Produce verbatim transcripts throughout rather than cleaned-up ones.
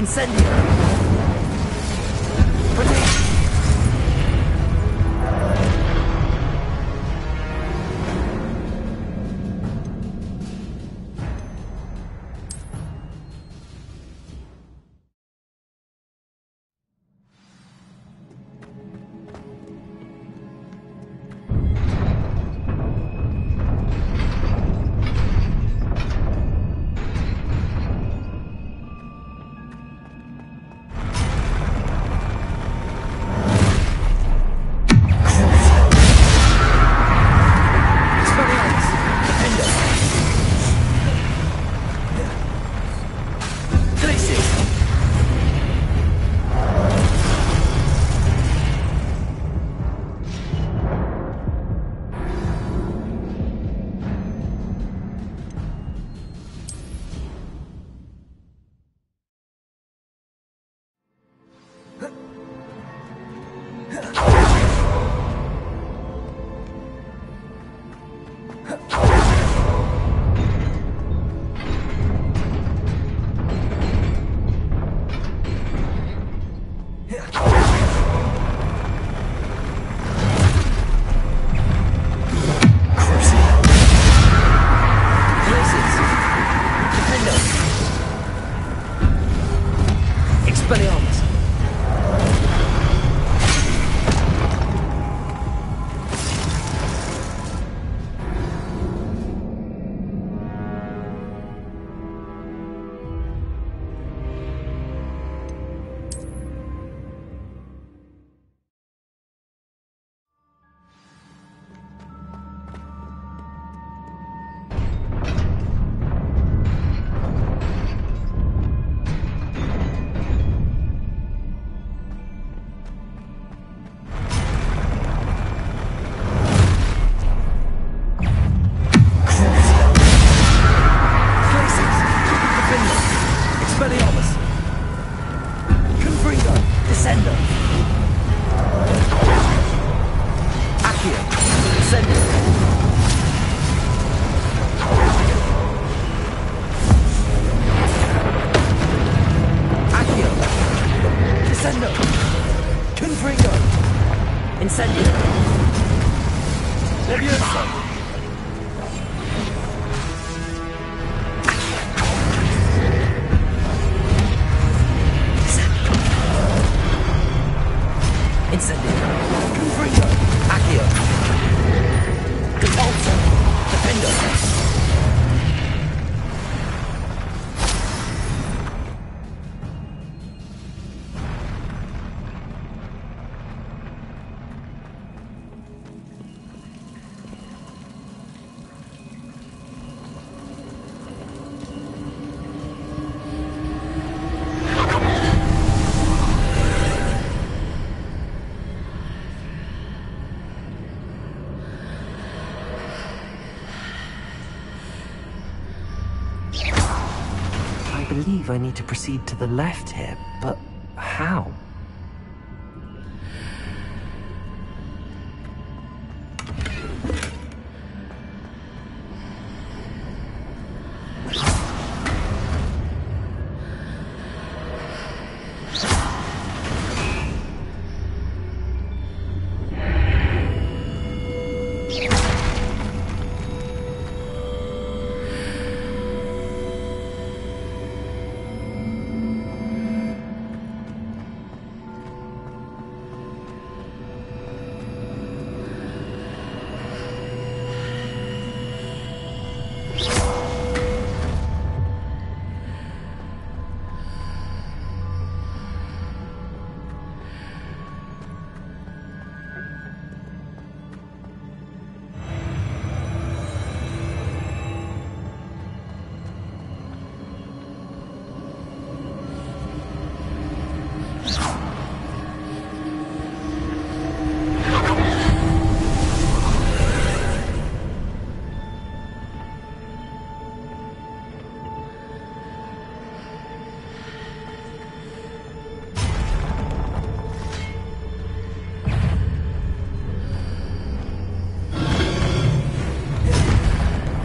Incendio! I believe I need to proceed to the left here, but how?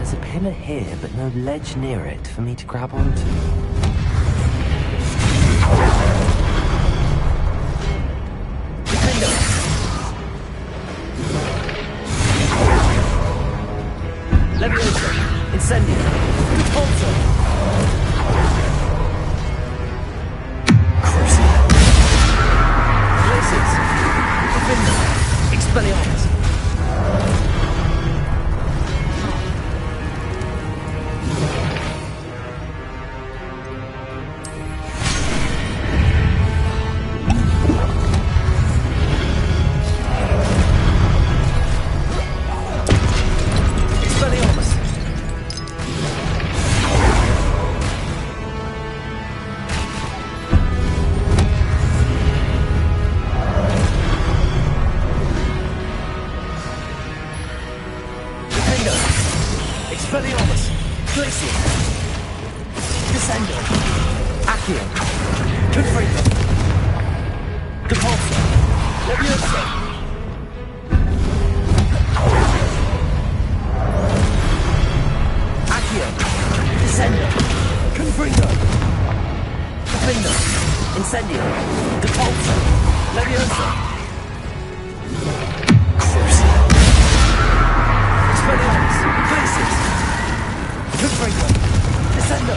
Here, but no ledge near it for me to grab onto. Leviosa! Incendio! Repulsor! Crucible! Glacius! Defender! Expelliarmus! Expelliarmus! Glacius! Descendo! Accio! Confringo! Depulso! Leviosa! Accio! Descendo! Confringo! Confringo! Incendio! Depulso! Leviosa! Crucible! Expelliarmus! Glacius! Confringo! Descendo!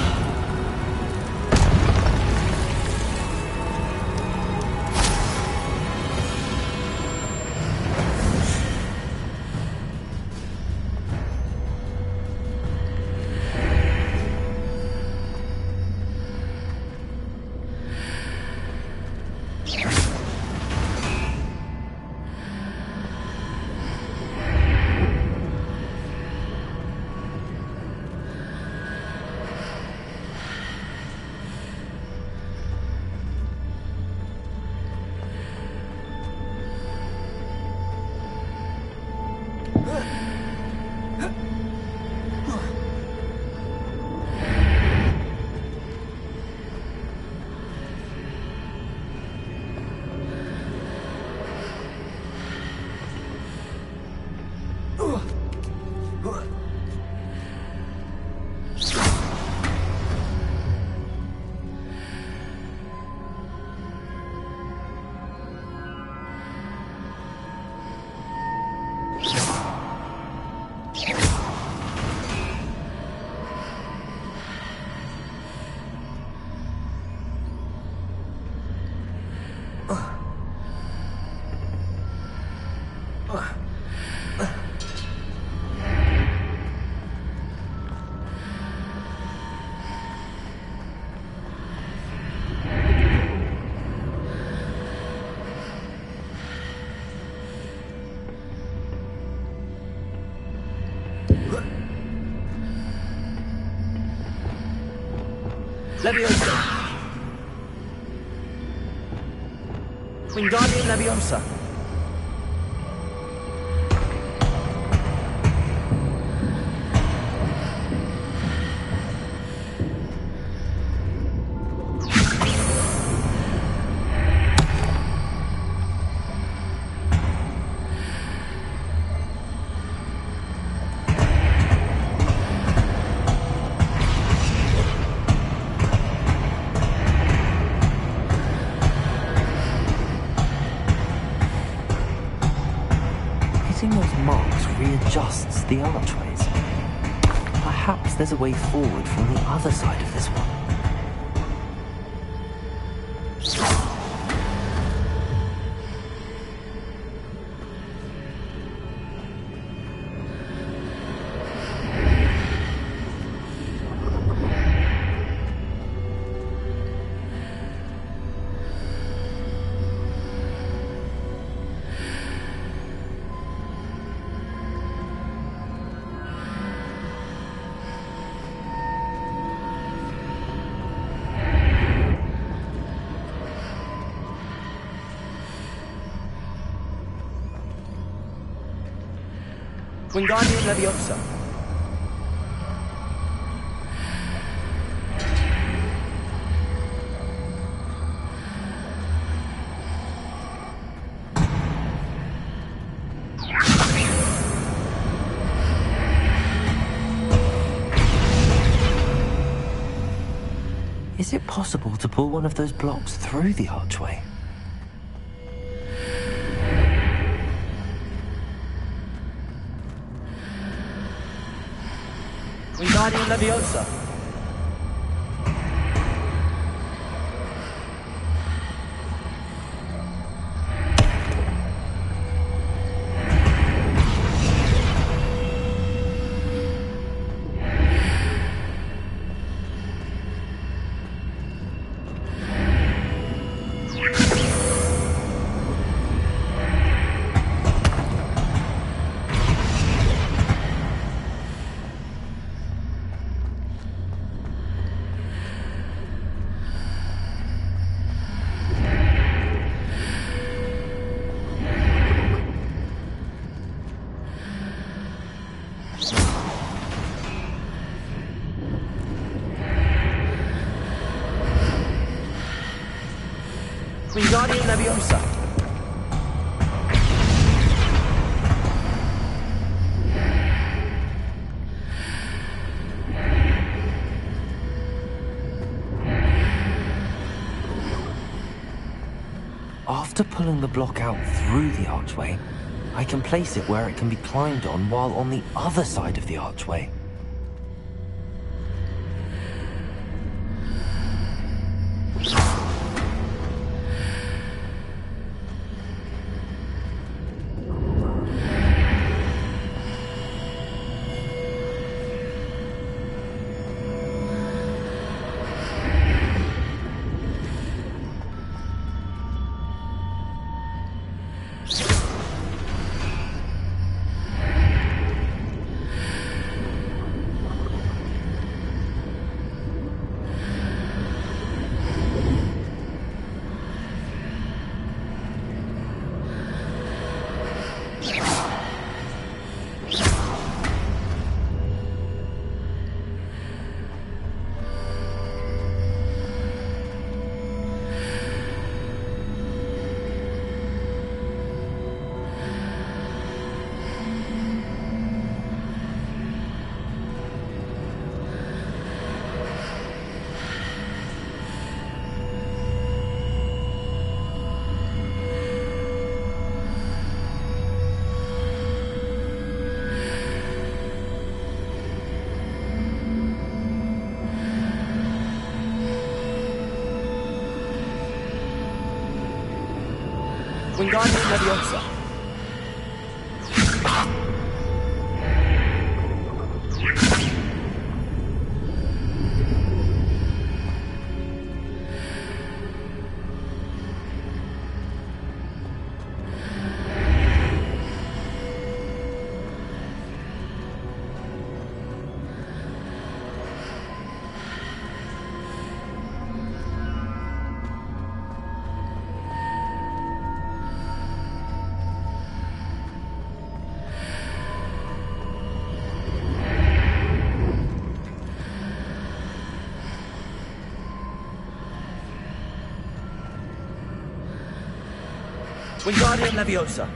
Leviosa! Wingardium Leviosa! Those marks readjusts the archways. Perhaps there's a way forward from the other side of this one. Wingardium Leviosa! Is it possible to pull one of those blocks through the archway? Wingardium Leviosa. Wingardium Leviosa. After pulling the block out through the archway, I can place it where it can be climbed on while on the other side of the archway. Wingardium Leviosa. Wingardium Leviosa.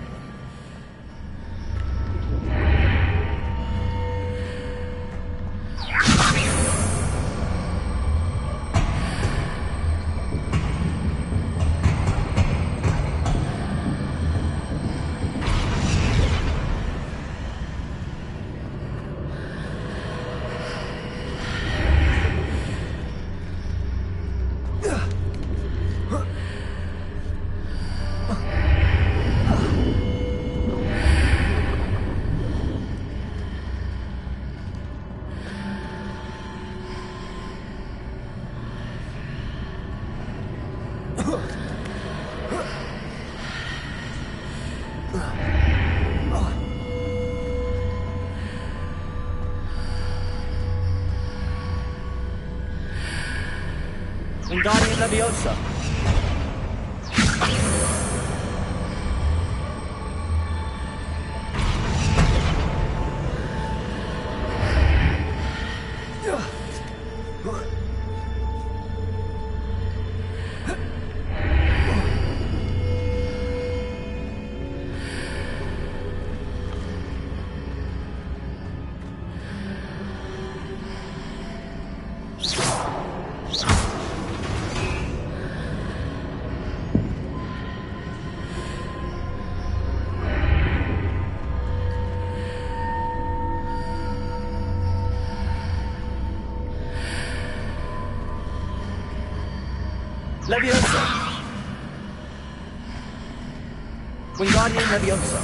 Wingardium Leviosa. Leviosa! Wingardium Leviosa!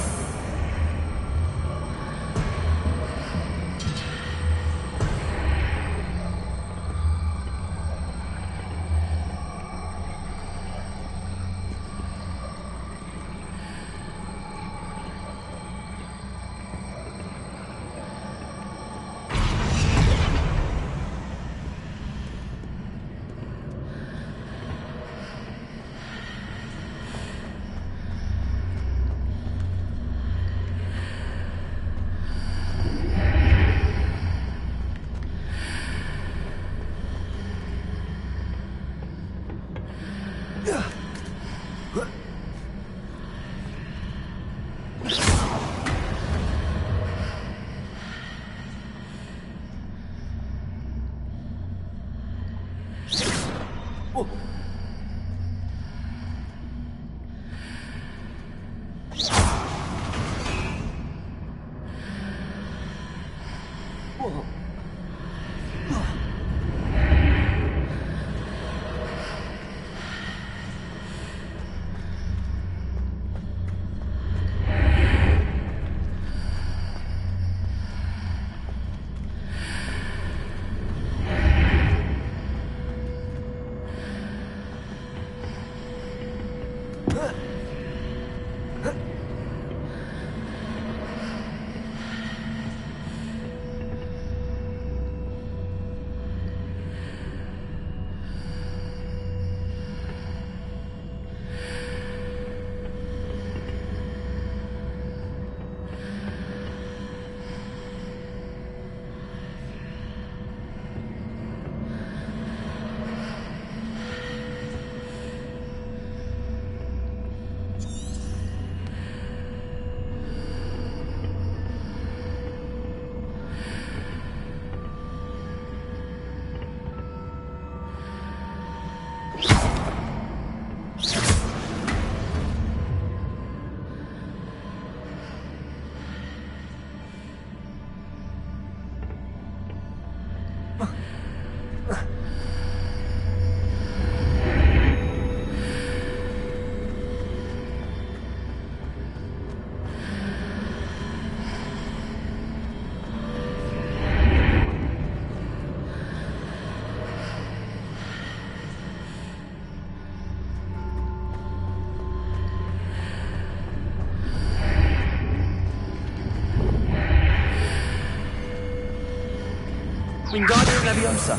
Wingardium Leviosa!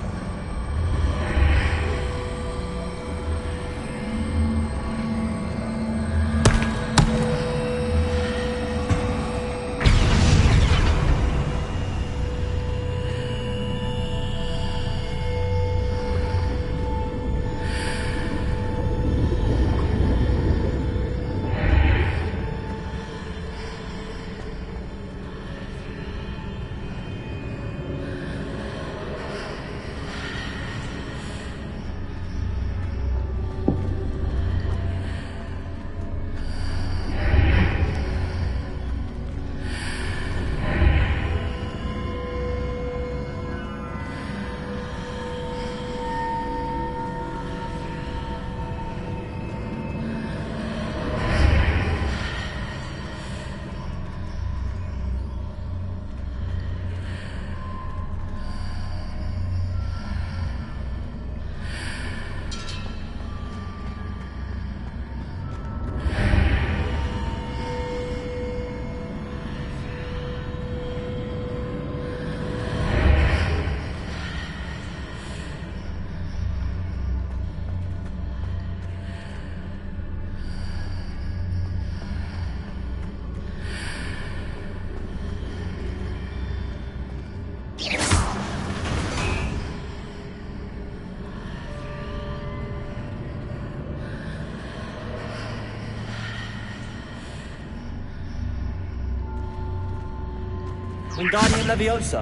Wingardium Leviosa!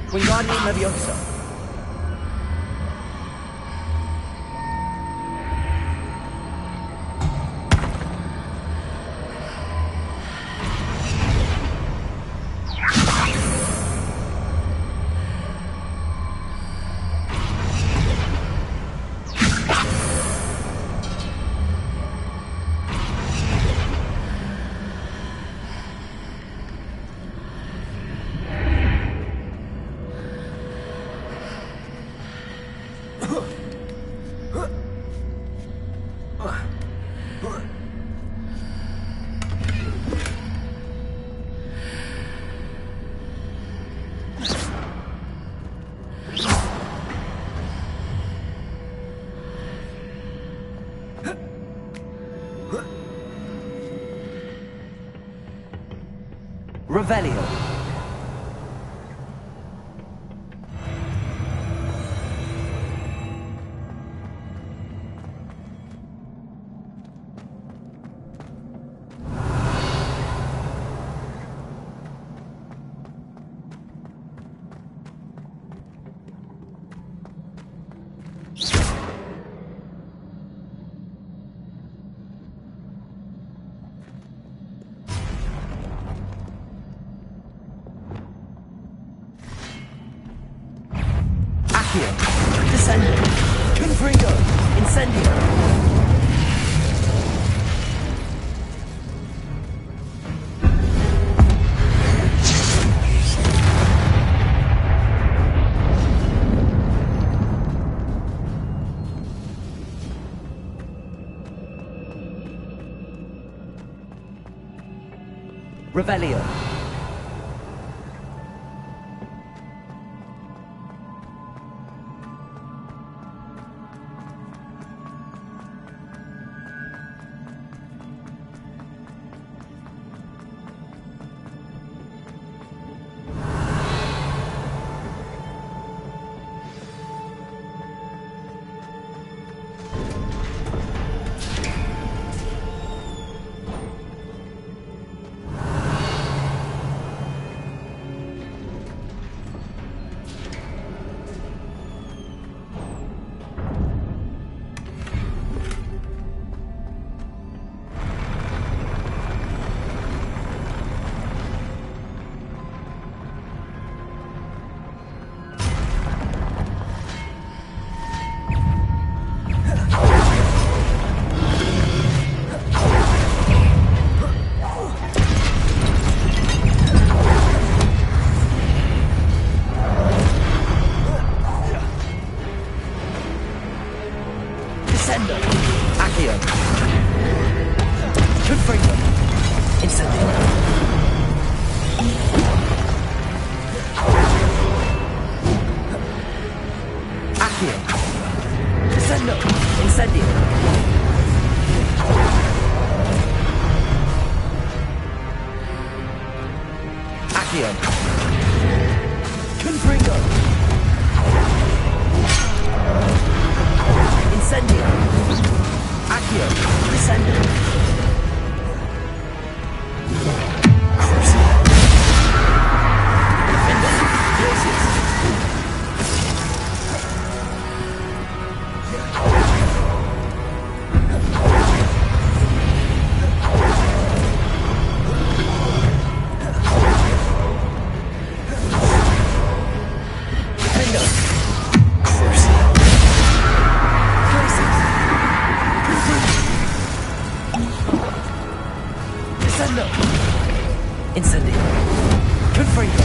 Wingardium Leviosa. Revelio. Accio. Descendo. Confringo. Incendio. Revelio. Descendo. Accio. Confringo. Incendio. Accio. Descendo. Incendio. Accio. Confringo. Incendio. Accio. Descendo. Crucio. Defender. Gracias. Defender. Crucio. Descendo. Incendio. Confringo.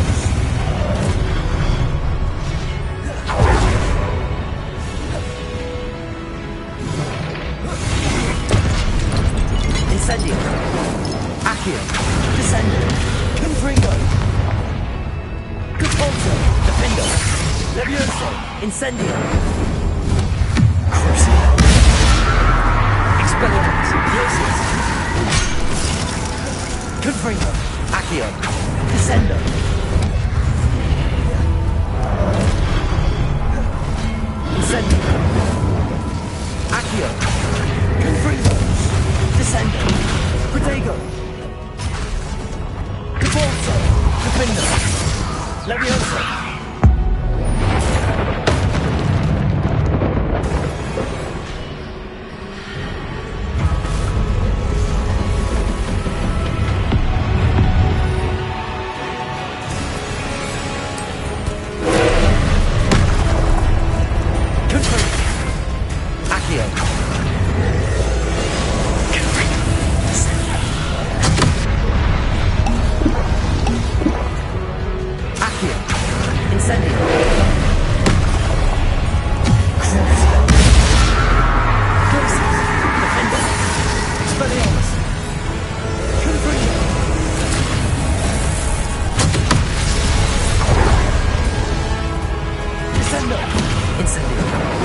Incendio. Accio. Descendo. Confringo. Capulso. Defendo. Levioso. Incendio. Crucio. Expelliarmus. Gracias. Confringo. Accio. Descendo. Incendio. Accio. Confringo. Descendo. Protego. Capulso. Defendo. Levioso. Incendio. Glacius. Defender. Expelliarmus. Confringo. Descendo. Incendio.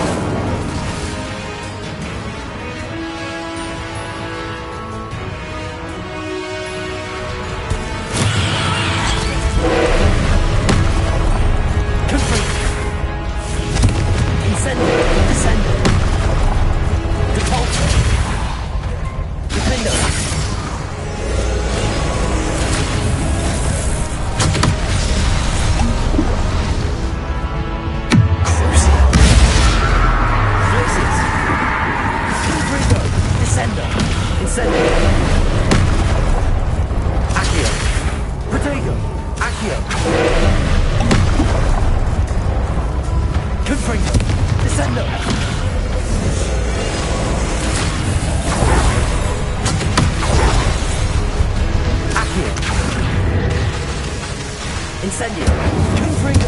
Incendio. Confringo.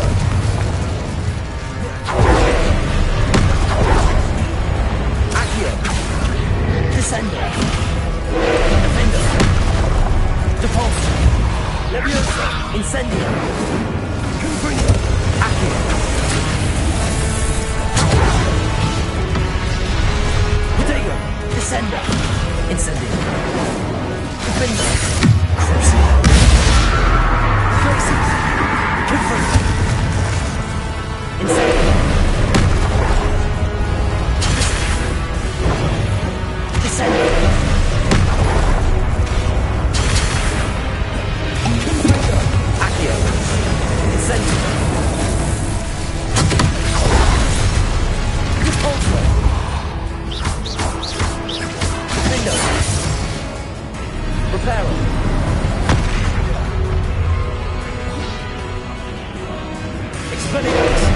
Accio. Descendo. Defendo. Depulso. Levioso. Incendio. Confringo. Accio. Protego. Descendo. Incendio. Defendo. Crucio. Glacius. Confringo. Incendio. Descendo. Confringo. Accio. Incendio. Depulso. Defendo. Reparo. Expelliarmus.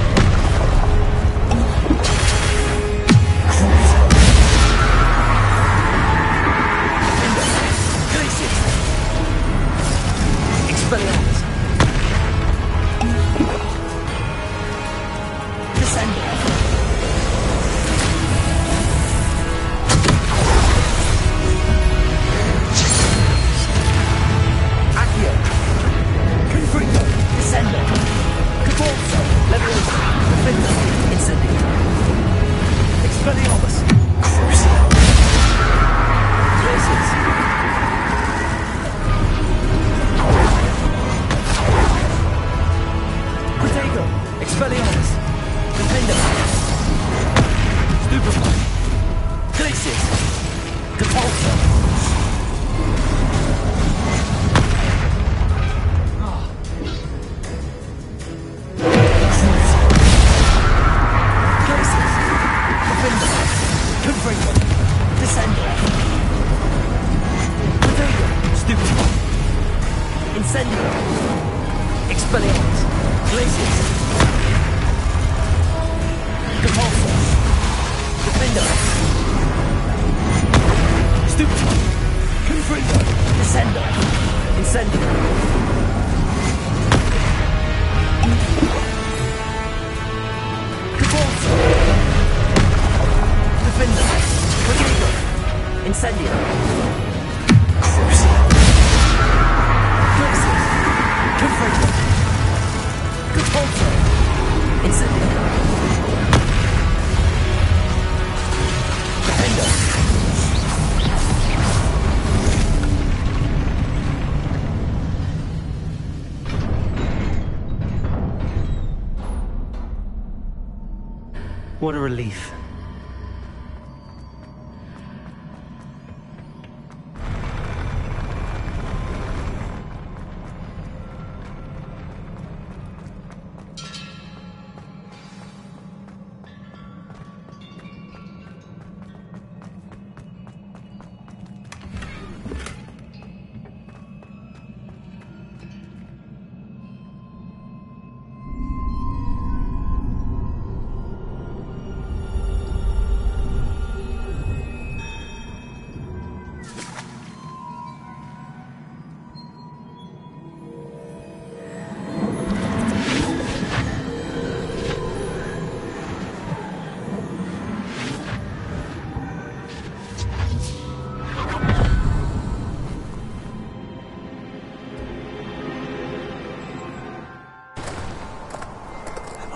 Defender. Glacius. Expelliarmus. Descendo. Accio. Confringo. Descendo. Depulso. Levioso. Defender. Incendio. Expelliarmus. Crucio. Glacius. Protego. Expelliarmus. Defender. Stupefy. Glacius. Depulso. Confringo. Descendo. Protego. Stupefy. Incendio. Expelliarmus. Glacius. Depulso. Defender. Stupefy. Confringo. Descendo. Incendio. Depulso. Defender. Protego. Incendio. Crucio. Glacius. Confringo. Depulso. Incendio. Defender. What a relief.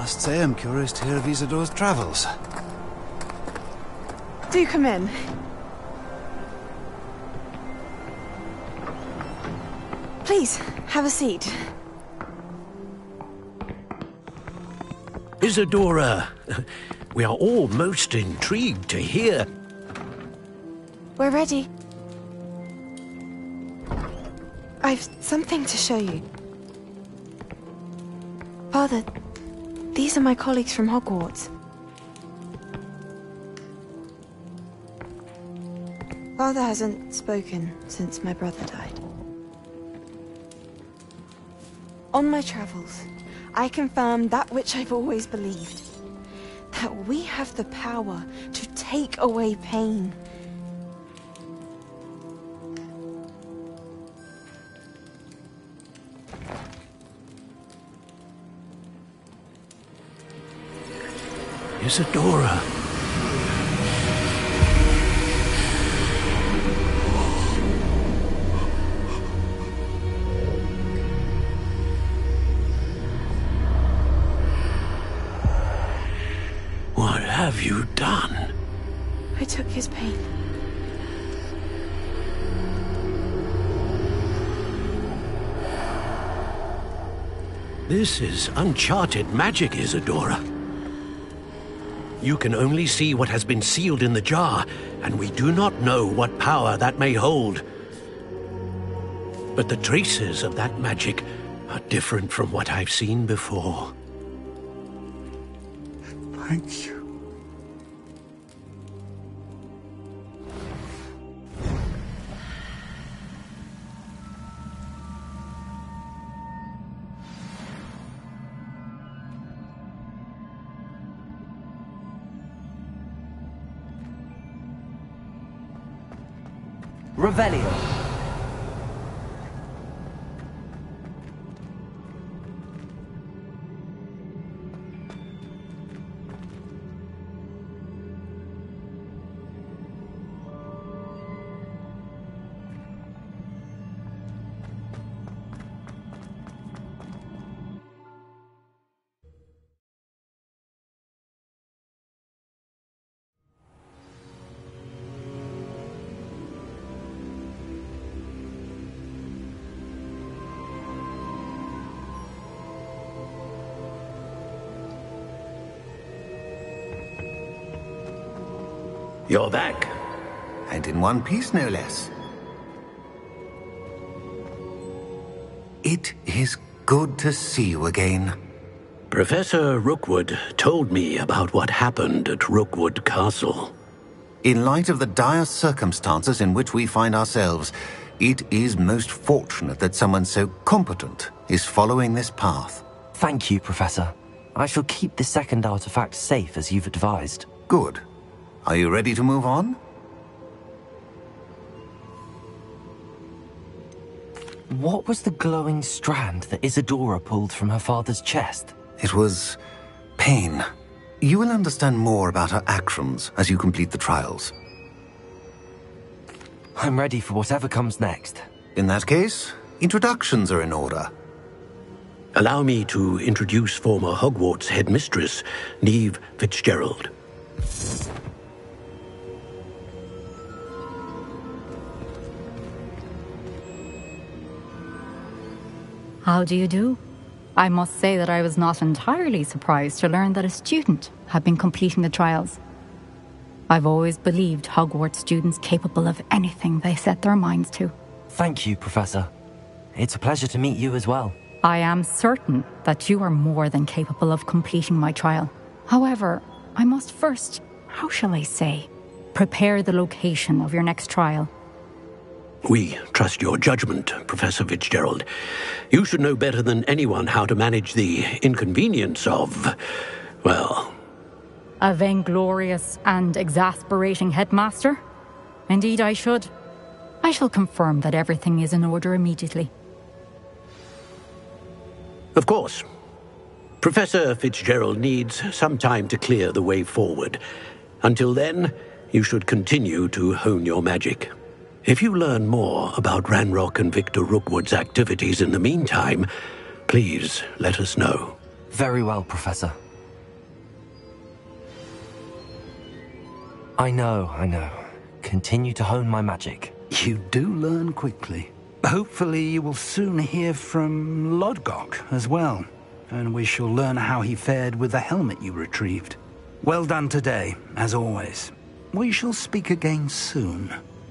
Must say I'm curious to hear of Isidore's travels. Do come in. Please, have a seat. Isidora, we are all most intrigued to hear. We're ready. I've something to show you. Father, these are my colleagues from Hogwarts. Father hasn't spoken since my brother died. On my travels, I confirmed that which I've always believed. That we have the power to take away pain. Isidora. What have you done? I took his pain. This is uncharted magic, Isidora. You can only see what has been sealed in the jar, and we do not know what power that may hold. But the traces of that magic are different from what I've seen before. Thank you. Revelio. You're back. And in one piece, no less. It is good to see you again. Professor Rookwood told me about what happened at Rookwood Castle. In light of the dire circumstances in which we find ourselves, it is most fortunate that someone so competent is following this path. Thank you, Professor. I shall keep the second artifact safe as you've advised. Good. Are you ready to move on? What was the glowing strand that Isidora pulled from her father's chest? It was pain. You will understand more about her actions as you complete the trials. I'm ready for whatever comes next. In that case, introductions are in order. Allow me to introduce former Hogwarts headmistress, Neve Fitzgerald. How do you do? I must say that I was not entirely surprised to learn that a student had been completing the trials. I've always believed Hogwarts students capable of anything they set their minds to. Thank you, Professor. It's a pleasure to meet you as well. I am certain that you are more than capable of completing my trial. However, I must first, how shall I say, prepare the location of your next trial. We trust your judgment, Professor Fitzgerald. You should know better than anyone how to manage the inconvenience of, well... A vainglorious and exasperating headmaster? Indeed I should. I shall confirm that everything is in order immediately. Of course. Professor Fitzgerald needs some time to clear the way forward. Until then, you should continue to hone your magic. If you learn more about Ranrock and Victor Rookwood's activities in the meantime, please let us know. Very well, Professor. I know, I know. Continue to hone my magic. You do learn quickly. Hopefully you will soon hear from Lodgok as well, and we shall learn how he fared with the helmet you retrieved. Well done today, as always. We shall speak again soon.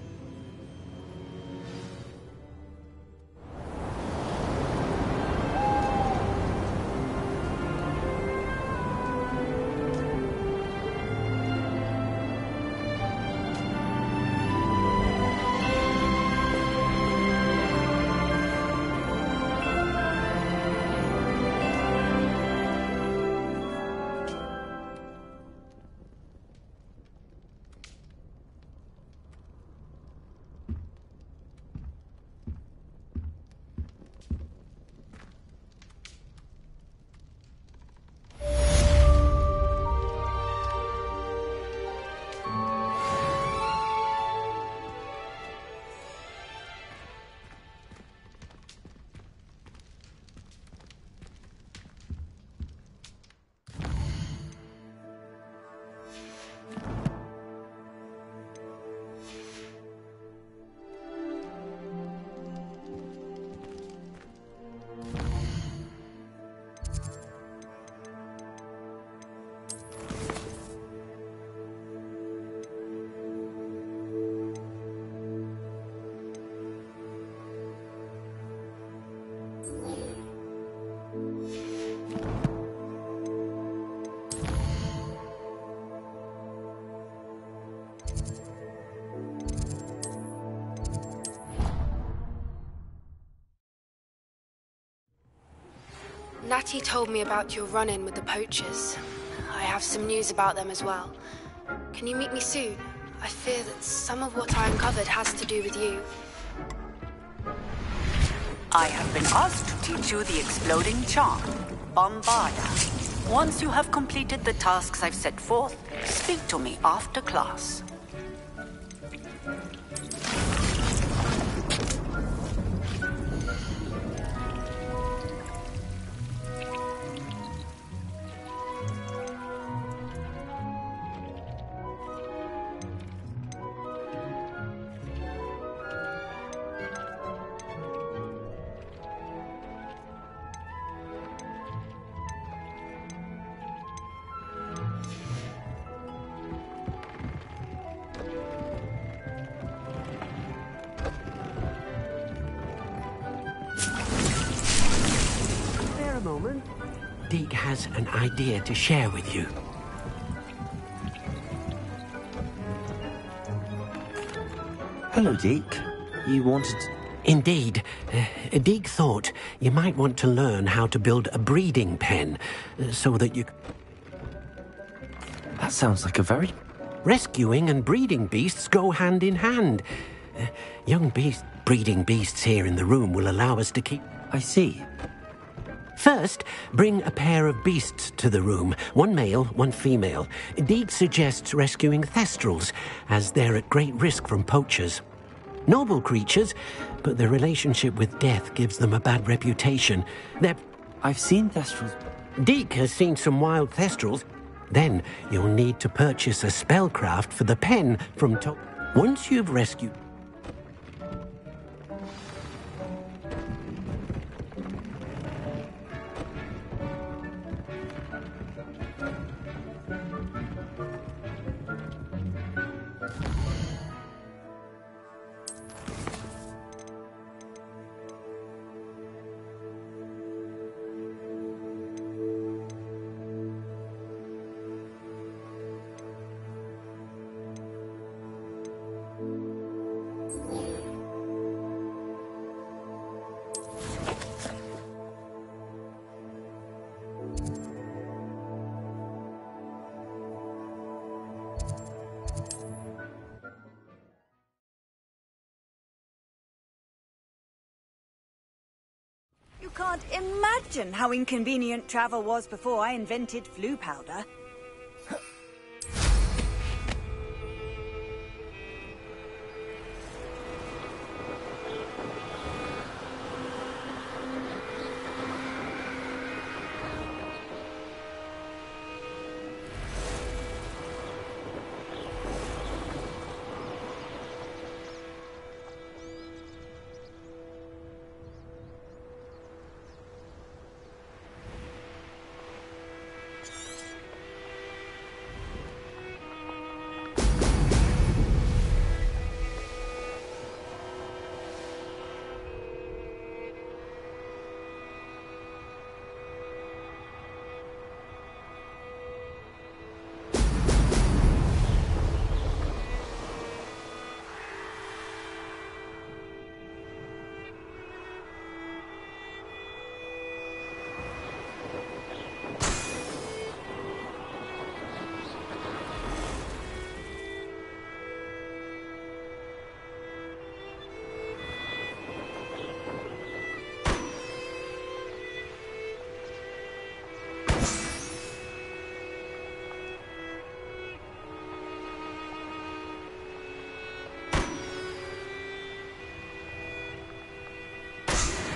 Natty told me about your run-in with the poachers. I have some news about them as well. Can you meet me soon? I fear that some of what I uncovered has to do with you. I have been asked to teach you the exploding charm, Bombarda. Once you have completed the tasks I've set forth, speak to me after class. Deek has an idea to share with you. Hello, Deek. You wanted... Indeed. Uh, Deek thought you might want to learn how to build a breeding pen, uh, so that you... That sounds like a very... Rescuing and breeding beasts go hand in hand. Uh, young beast breeding beasts here in the room will allow us to keep... I see. First, bring a pair of beasts to the room. One male, one female. Deek suggests rescuing thestrals, as they're at great risk from poachers. Noble creatures, but their relationship with death gives them a bad reputation. They're... I've seen thestrals. Deek has seen some wild thestrals. Then you'll need to purchase a spellcraft for the pen from to... Once you've rescued... You can't imagine how inconvenient travel was before I invented flu powder.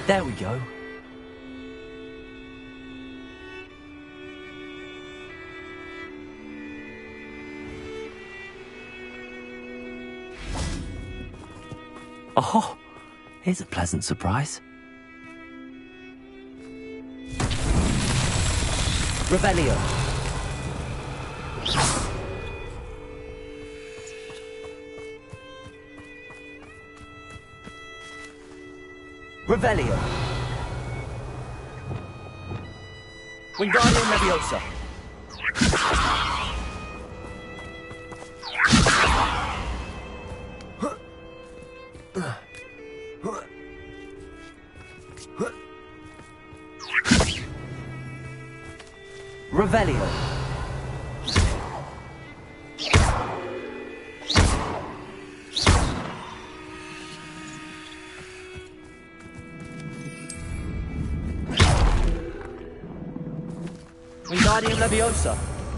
There we go. Oh, here's a pleasant surprise. Revelio. Revelio. Wingardium Leviosa. Revelio. Wingardium Leviosa.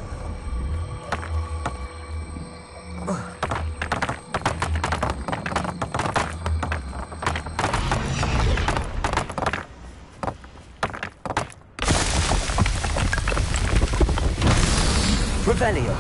Revelio.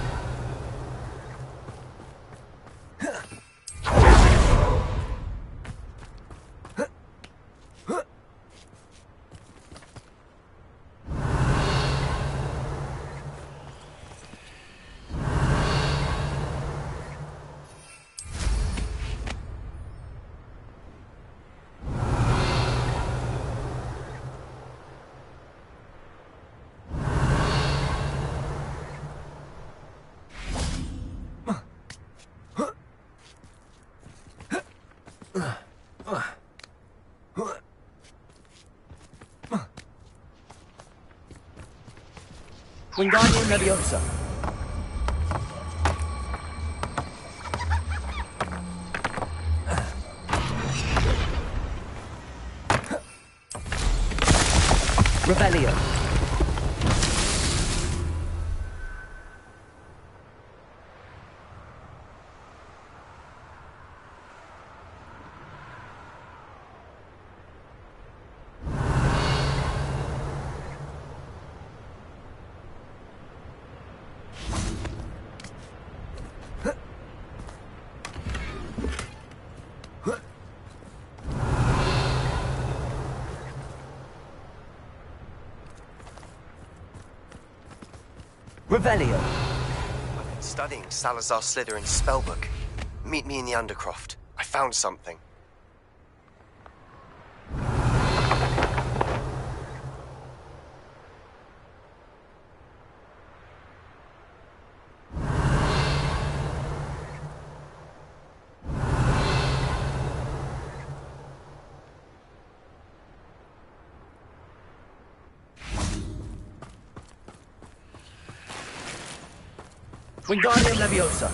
Wingardium Leviosa. Revelio. Revelio. I've been studying Salazar Slytherin's spellbook. Meet me in the Undercroft. I found something. Wingardium Leviosa.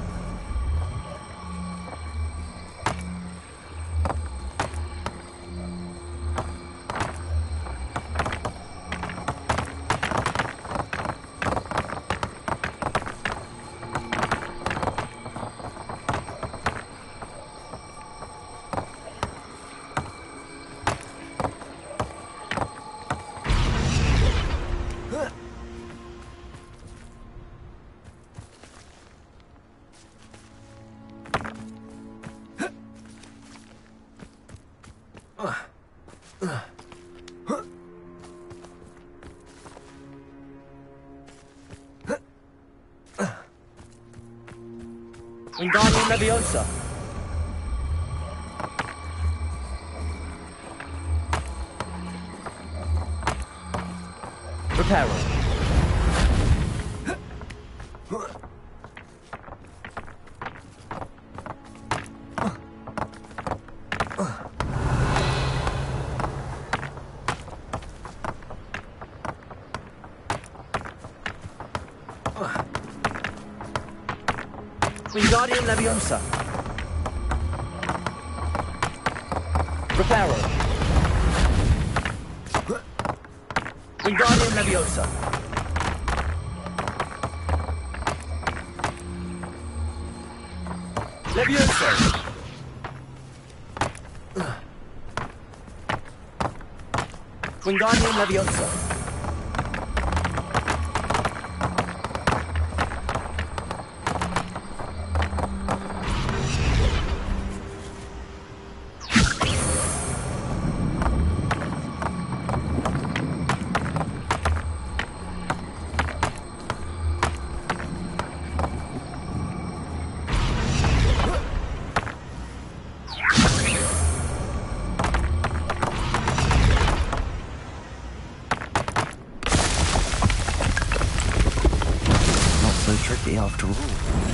Wingardium Leviosa. Reparo. Wingardium Leviosa. Reparo. Wingardium Leviosa. Leviosa. Wingardium Leviosa. Tricky after all.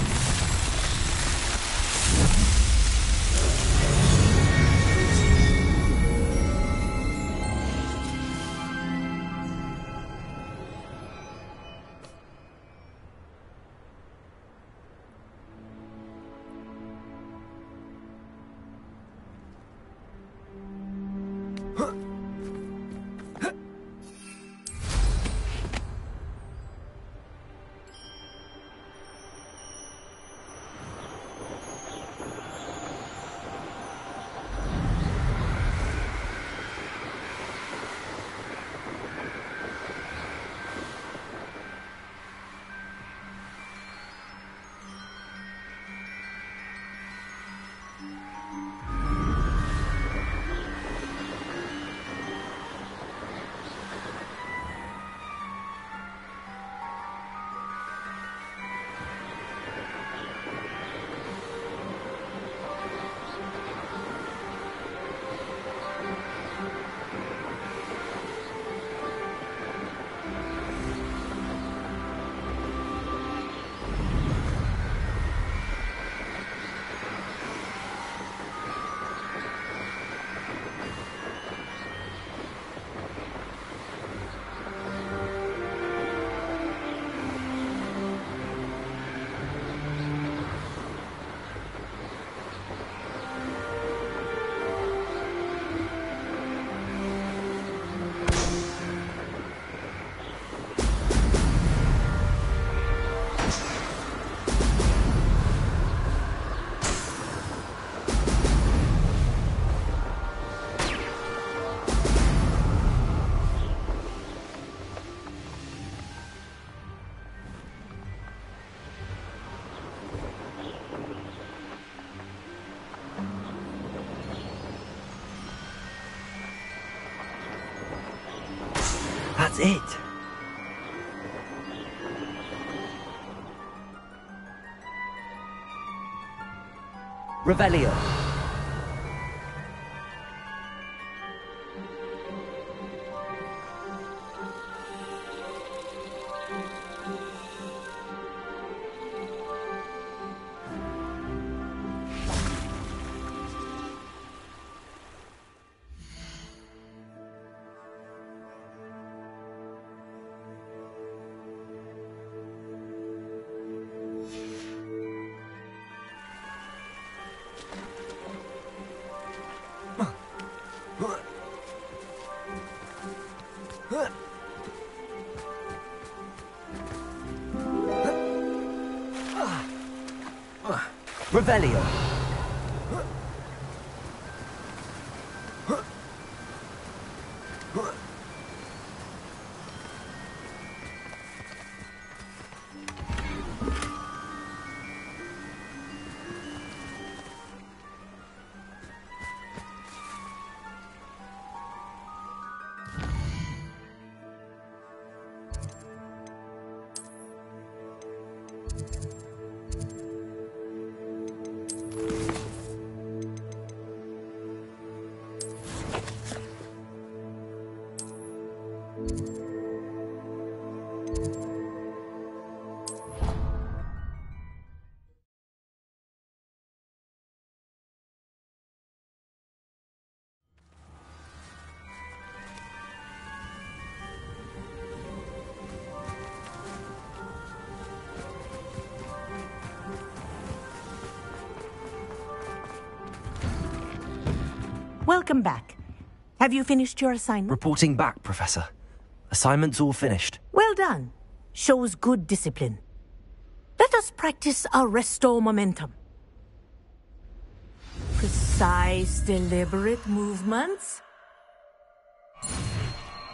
That's it. Revelio. Revelio. Welcome back. Have you finished your assignment? Reporting back, Professor. Assignment's all finished. Well done. Shows good discipline. Let us practice our restore momentum. Precise, deliberate movements.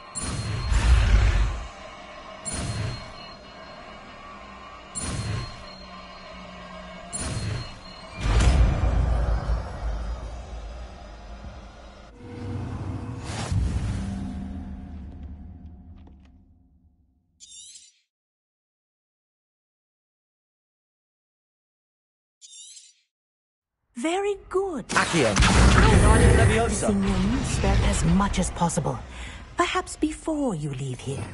Very good. Accio. I'm Leviosa. practicing your new spell as much as possible. Perhaps before you leave here.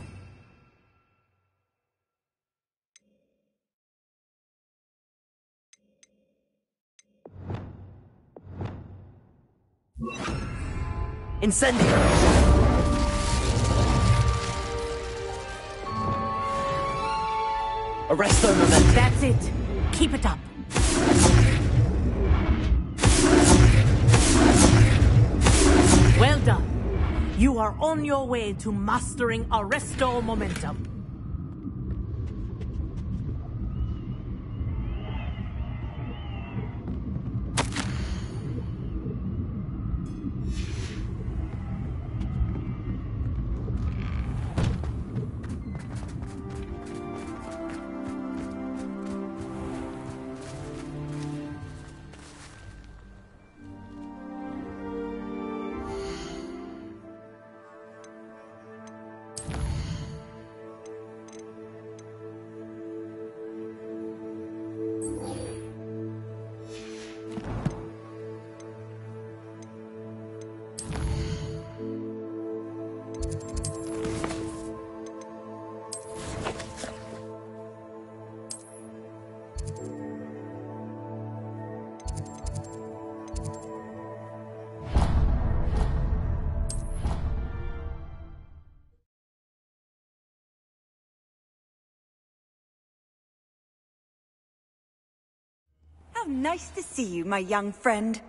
Incendio. Arresto momentum. That's it. Keep it up. Well done. You are on your way to mastering Arresto Momentum. How nice to see you, my young friend.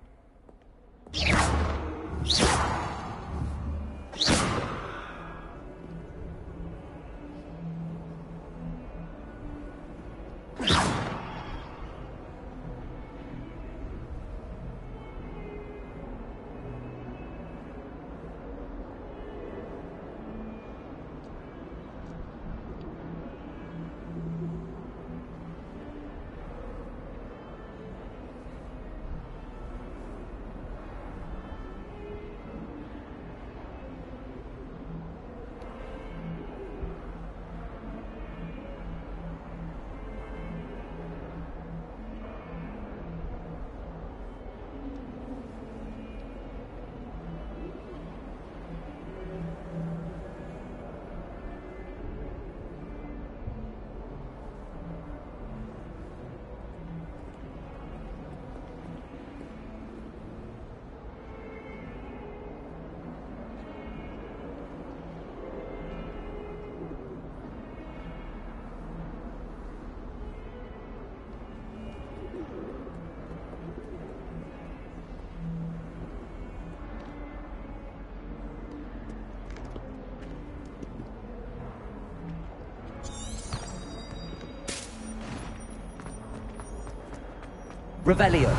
Revelio.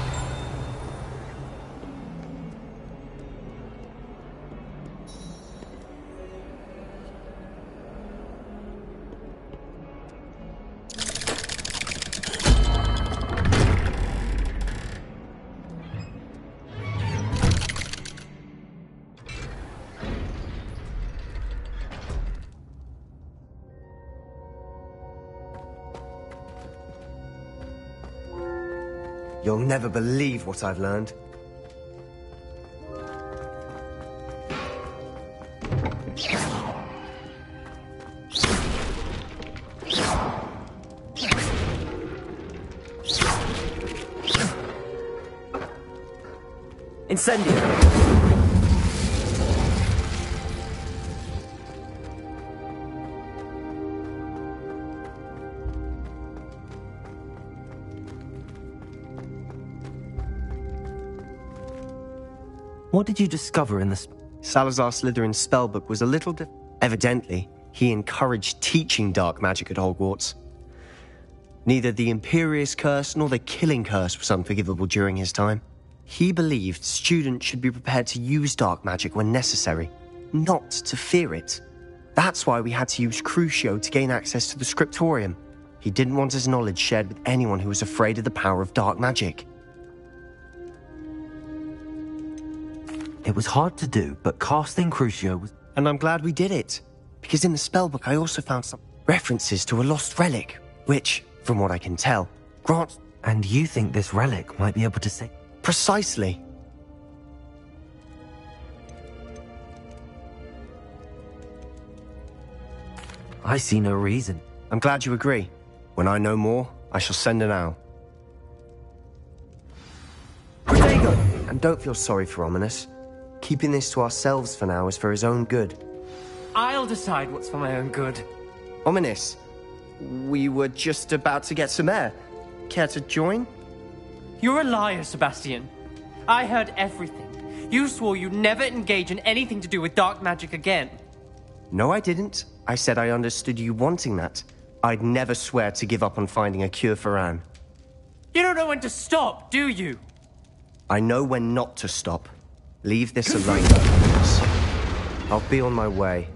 You'll never believe what I've learned. Incendio. What did you discover in this? Salazar Slytherin's spellbook was a little di- Evidently, he encouraged teaching dark magic at Hogwarts. Neither the Imperious Curse nor the Killing Curse was unforgivable during his time. He believed students should be prepared to use dark magic when necessary, not to fear it. That's why we had to use Crucio to gain access to the Scriptorium. He didn't want his knowledge shared with anyone who was afraid of the power of dark magic. It was hard to do, but casting Crucio was... And I'm glad we did it, because in the spellbook I also found some references to a lost relic, which, from what I can tell, grants... And you think this relic might be able to say... Precisely. I see no reason. I'm glad you agree. When I know more, I shall send an owl. Protego! And don't feel sorry for Ominis. Keeping this to ourselves for now is for his own good. I'll decide what's for my own good. Ominis, we were just about to get some air. Care to join? You're a liar, Sebastian. I heard everything. You swore you'd never engage in anything to do with dark magic again. No, I didn't. I said I understood you wanting that. I'd never swear to give up on finding a cure for Anne. You don't know when to stop, do you? I know when not to stop. Leave this alone. I'll be on my way.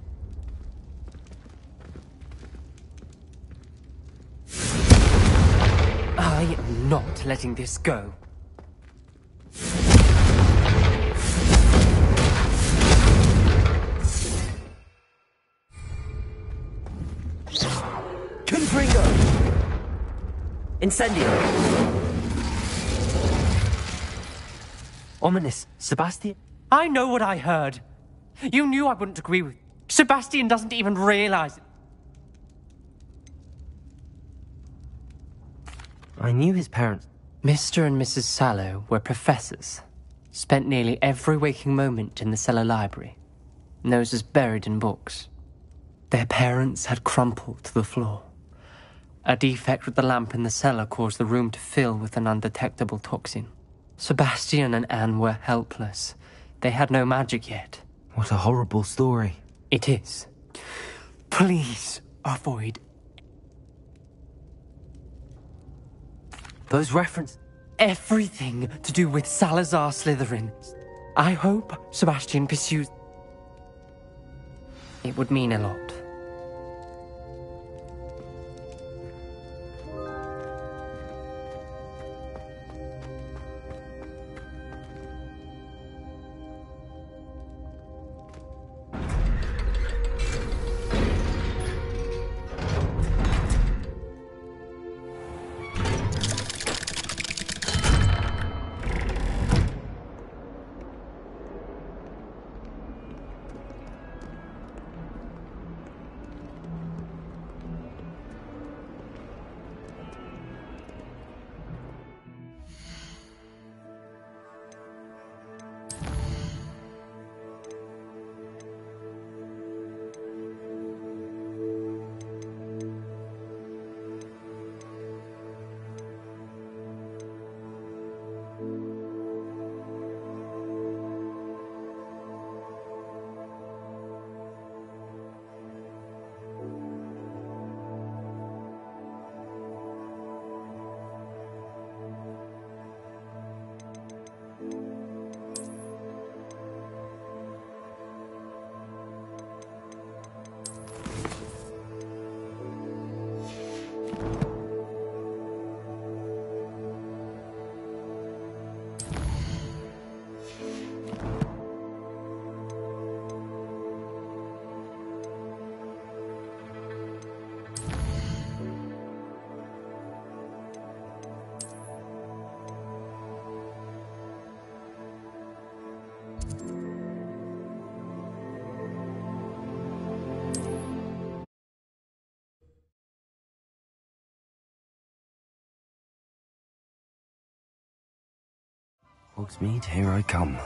I am not letting this go. Confringo! Incendio! Ominis, Sebastian? I know what I heard. You knew I wouldn't agree with you. Sebastian doesn't even realize it. I knew his parents. Mister and Missus Sallow were professors. Spent nearly every waking moment in the cellar library. Noses buried in books. Their parents had crumpled to the floor. A defect with the lamp in the cellar caused the room to fill with an undetectable toxin. Sebastian and Anne were helpless. They had no magic yet. What a horrible story. It is. Please avoid. Those references. Everything to do with Salazar Slytherin. I hope Sebastian pursues. It would mean a lot. Hogsmeade, here I come.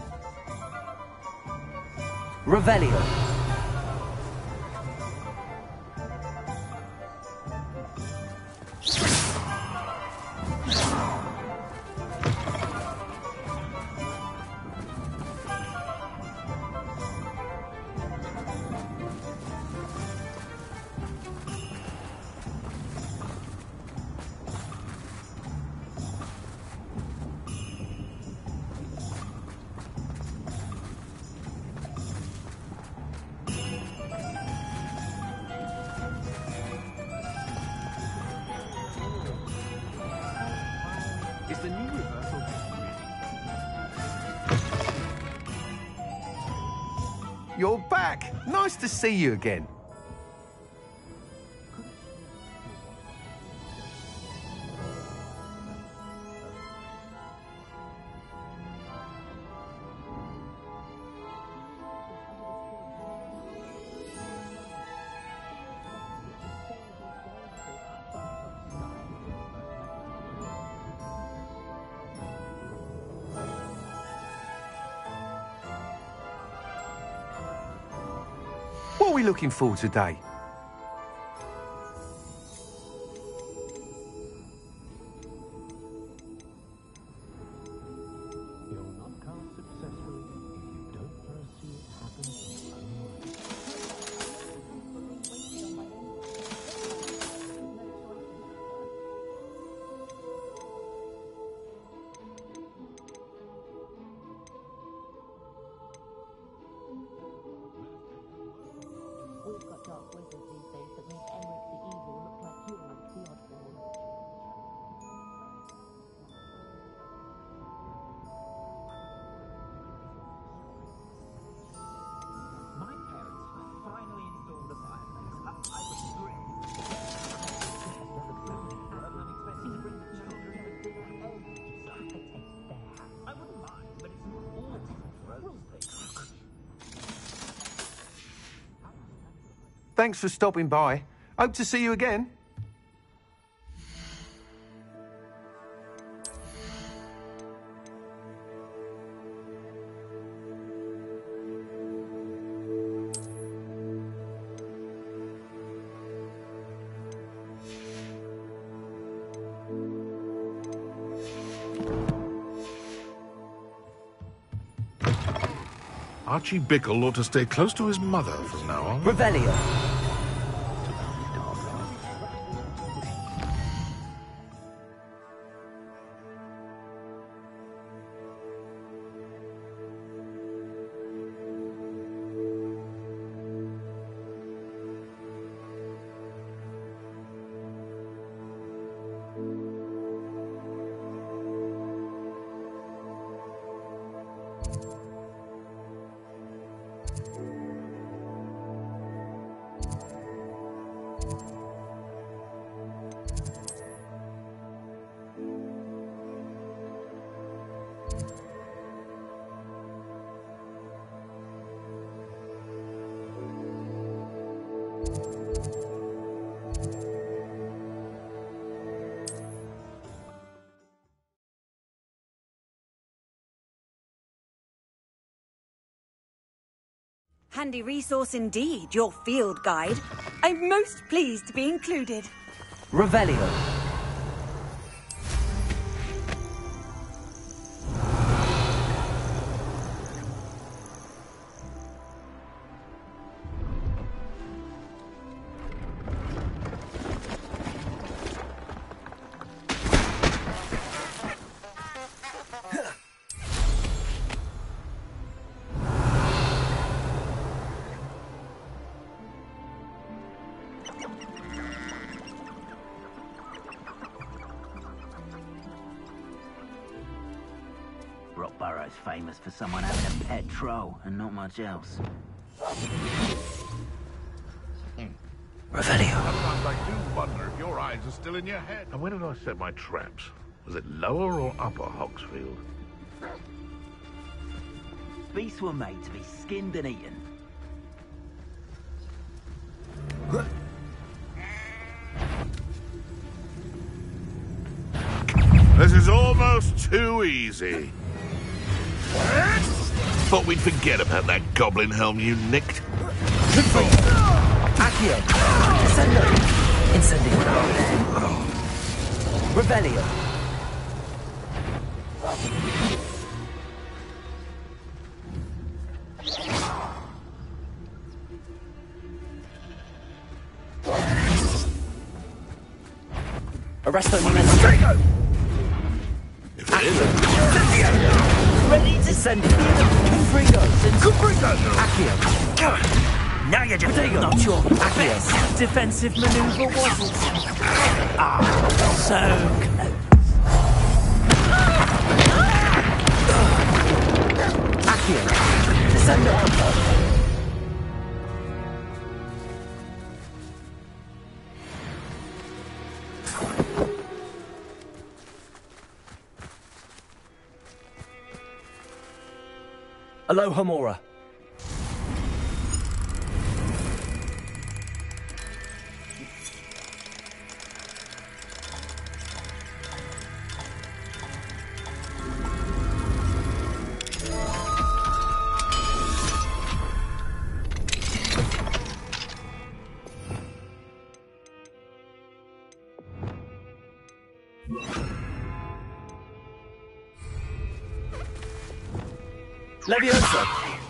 Revelio. You're back. Nice to see you again. we looking for today? Thanks for stopping by. Hope to see you again. Archie Bickle ought to stay close to his mother from now on. Revelio. Handy resource indeed, your field guide. I'm most pleased to be included. Revelio. Rockborough's famous for someone having a pet troll and not much else. Revelio. Sometimes I do wonder if your eyes are still in your head. And where did I set my traps? Was it lower or upper Hogsfield? Beasts were made to be skinned and eaten. This is almost too easy. Thought we'd forget about that goblin helm you nicked. Accio. Descendo. Incendio. Revelio. Arresto Momento. If it isn't. Ready to send it. Confringo. Confringo. Accio. Now you're just Protego. not your Accio. best defensive maneuver, was it? Ah, so close. Accio. Descendo. Alohomora. Leviosa!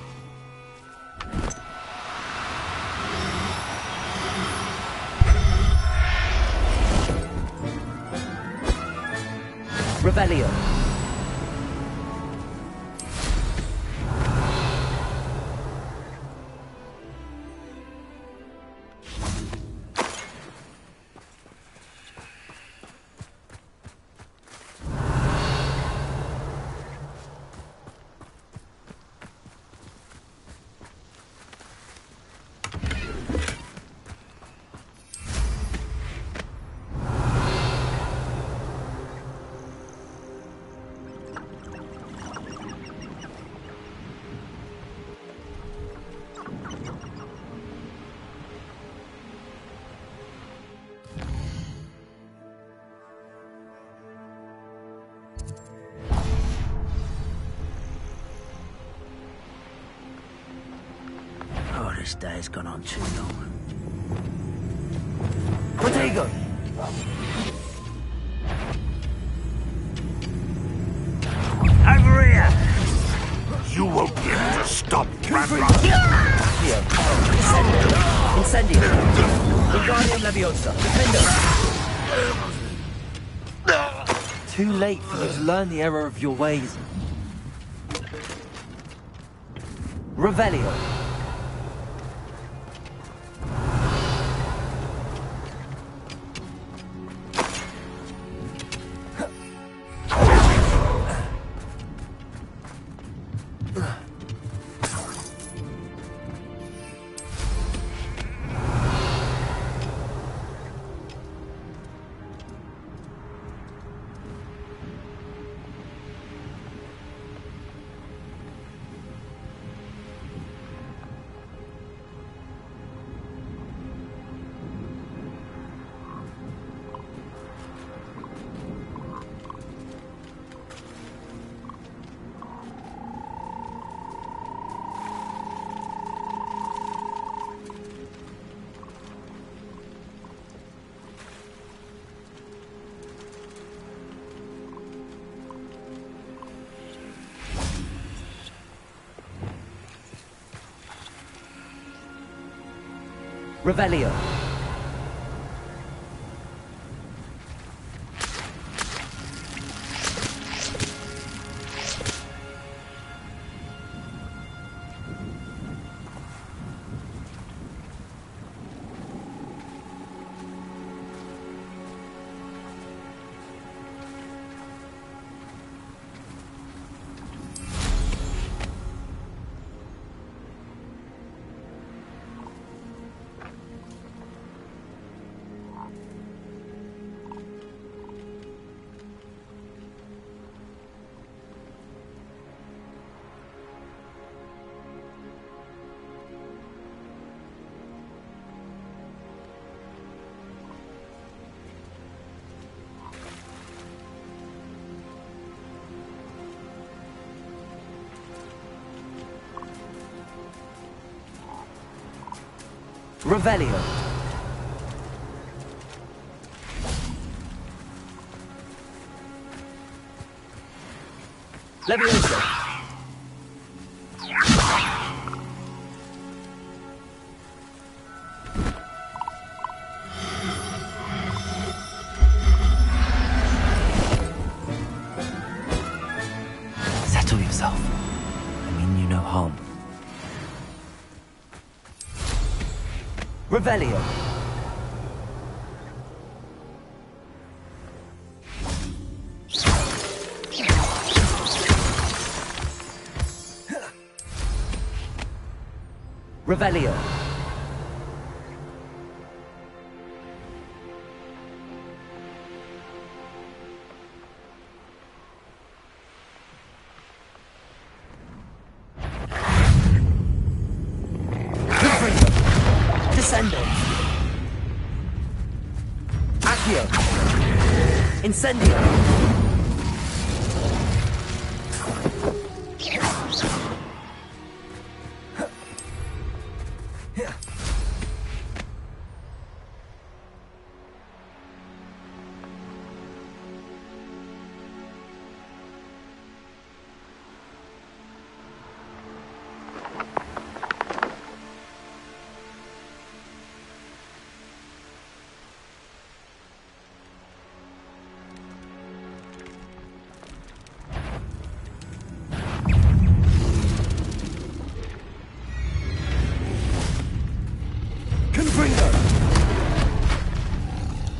Revelio. Oh, this day's gone on too long. Protego! Over here! You won't be able to stop Grandma! Accio. Incendio. Incendio. Wingardium Leviosa. Defendo. Too late for you to learn the error of your ways. Revelio. Revelio. Revelio. Leviosa. Settle yourself. I mean you no harm. Revelio. Revelio. Descendo. Accio. Incendio.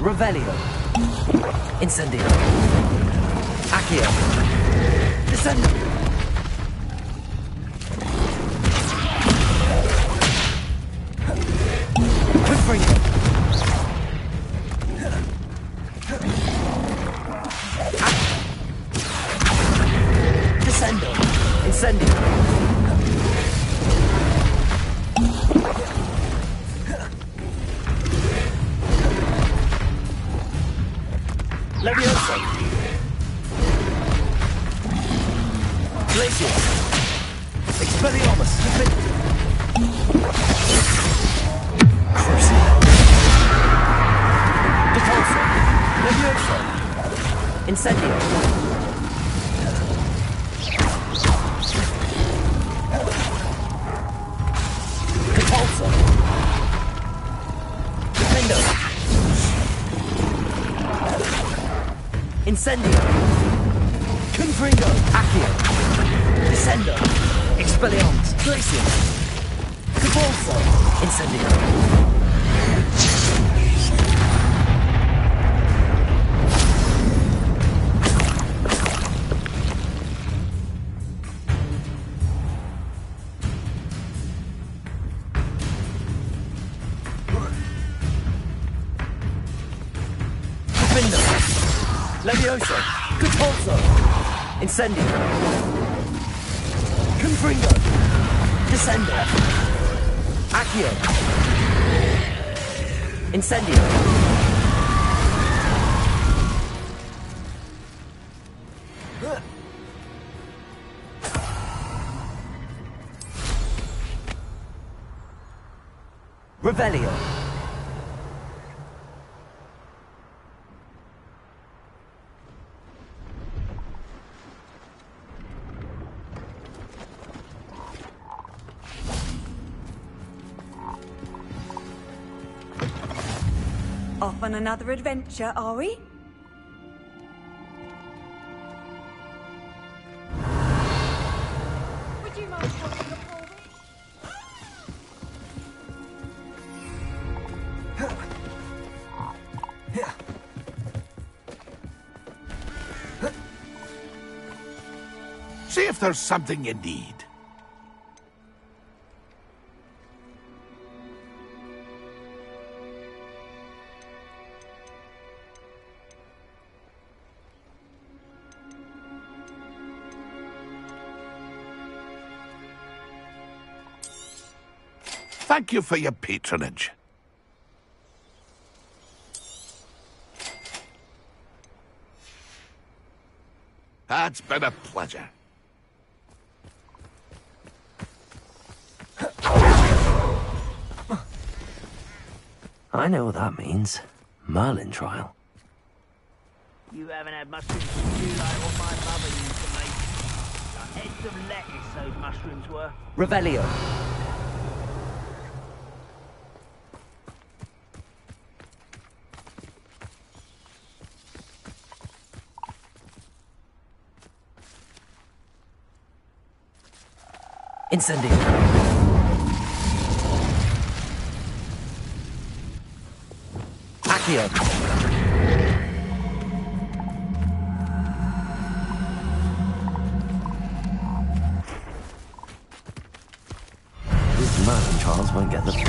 Revelio. Incendio. Accio. Descendo. Confringo. Descendo. Incendio. Levioso. Glacius. Expelliarmus. Crucible. Depulso. Levioso. Incendio. Depulso. Defendo. Incendio. Confringo. Accio. Descendo. Expelliarmus. Glacius. Depulso. Incendio. Levioso. Depulso. Incendio. Confringo. Descendo. Accio. Incendio. Revelio. Off on another adventure, are we? Would you mind holding the pole? See if there's something you need. Thank you for your patronage. It's been a pleasure. I know what that means. Merlin trial. You haven't had mushrooms from you like what my mother used to make. Heads of lettuce, those mushrooms were. Revelio. Incendio. Accio. These Merlin trials won't get the...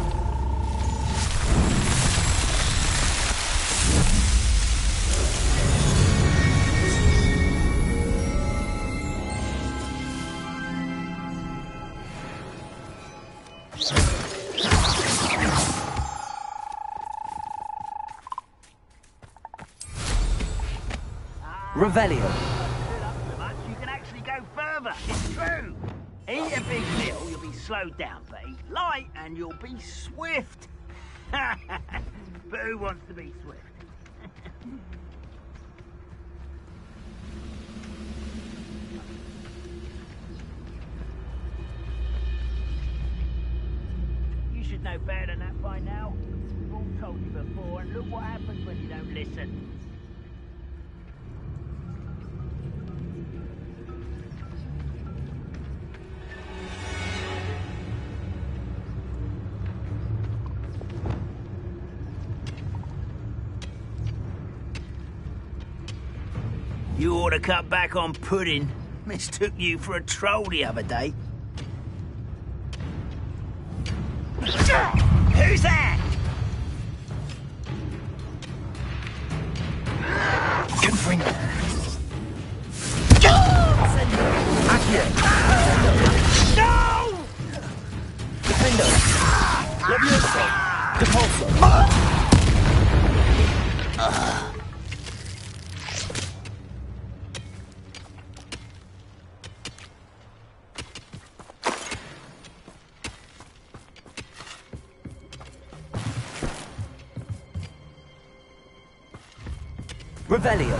Revelio. You can actually go further. It's true. Eat a big meal, you'll be slowed down, but eat light and you'll be swift. But who wants to be swift? You should know better than that by now. We've all told you before, and look what happens when you don't listen. You ought to cut back on pudding. Mistook you for a troll the other day. Who's that? Confringo. Accio. No! Defendo. Levioso. Depulso. Revelio.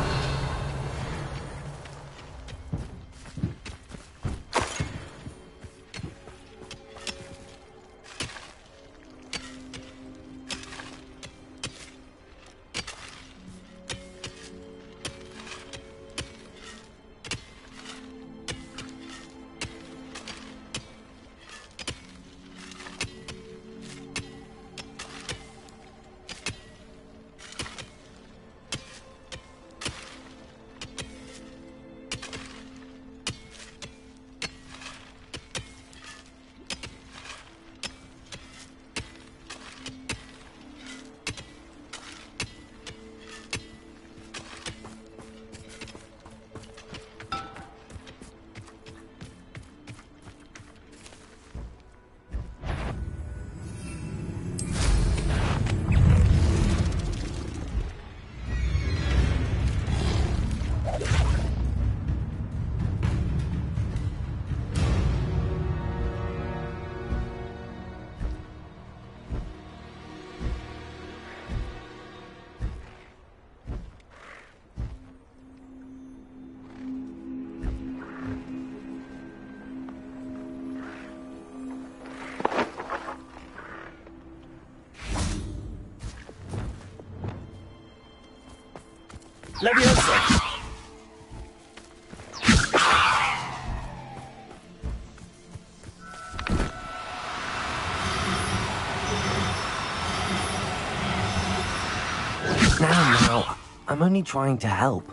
Levioso. Now, now, I'm only trying to help.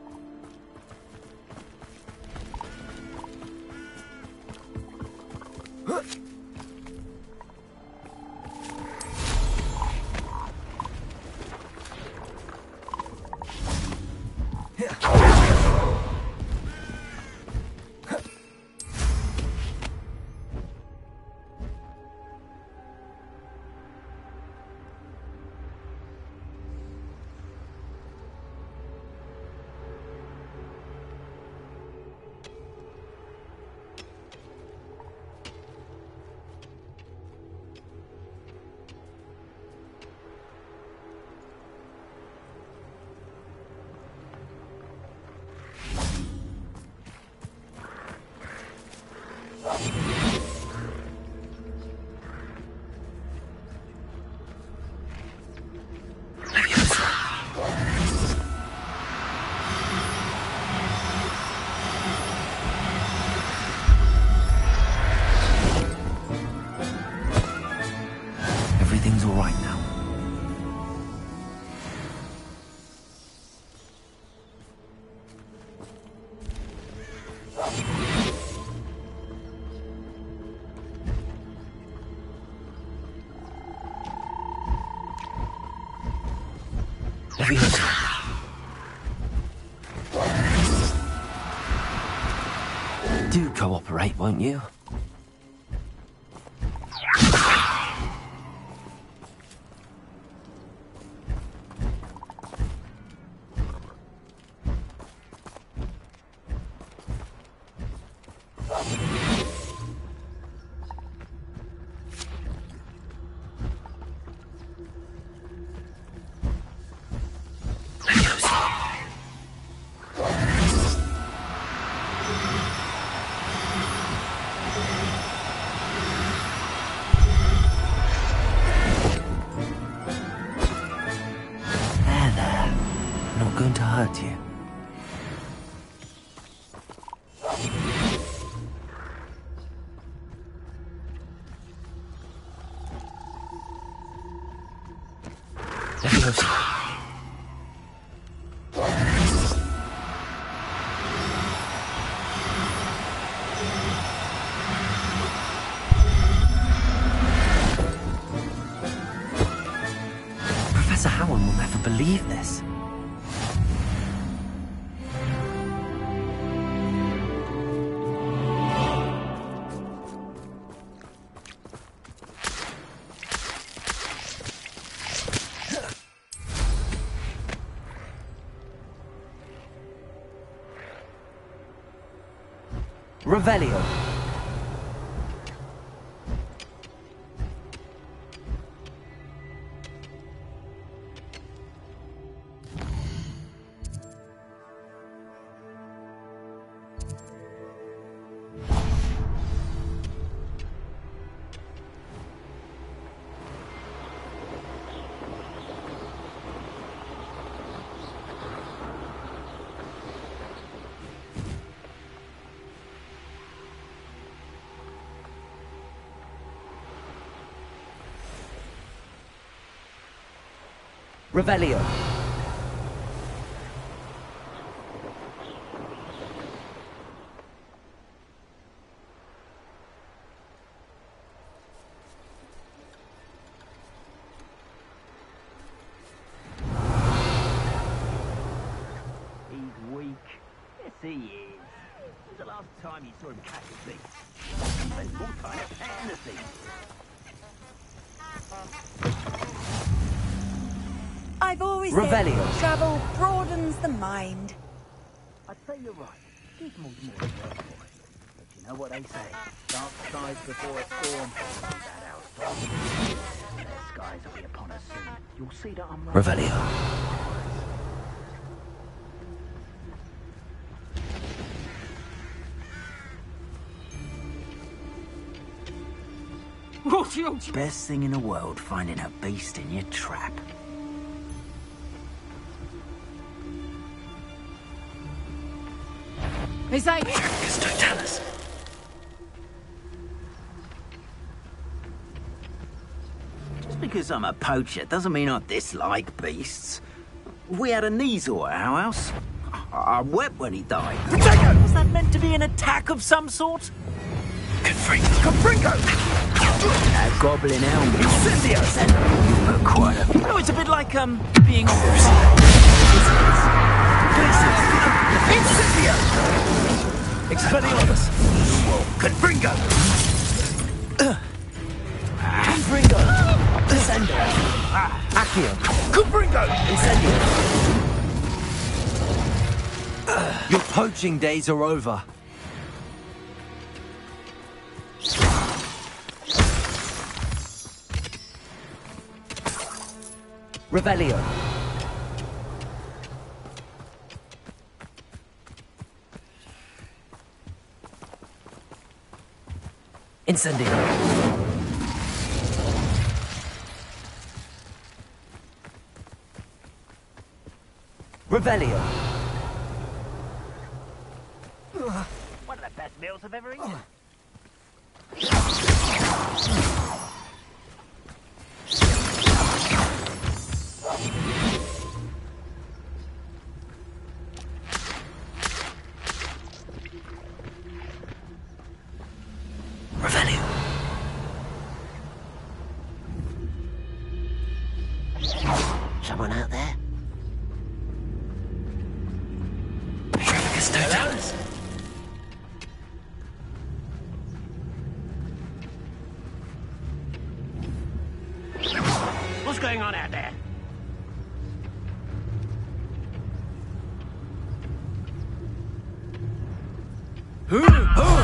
Everything's all right now. Do cooperate, won't you? Going to hurt you. Levioso. Professor Howard will never believe this. Revelio. Revelio. He's weak. Yes, he is. When's the last time you saw him catch a thief? Spends more time petting the thief. I've always Revelio. said travel broadens the mind. I'd say you're right. Gizmo's more a work boy. But you know what they say? Dark skies before a storm. That house dark. Their skies will be upon us soon. You'll see that I'm right. Revelio. Best thing in the world, finding a beast in your trap. Is I... Totalis. Just because I'm a poacher doesn't mean I dislike beasts. We had a Neasor at our house. I wept when he died. Potato! Was that meant to be an attack of some sort? Confringo. Confringo! That goblin helmet. Incendio! You were quite a... You know, it's a bit like, um, being on Incendio! Expelliarmus! Confringo! Confringo! Descendo! Accio! Confringo! Incendio! Your poaching days are over. Revelio. Incendio. Revelio. One of the best meals I've ever eaten. Revelio. Someone out there? Trafficus Totalis. What's going on out there? Who? Who?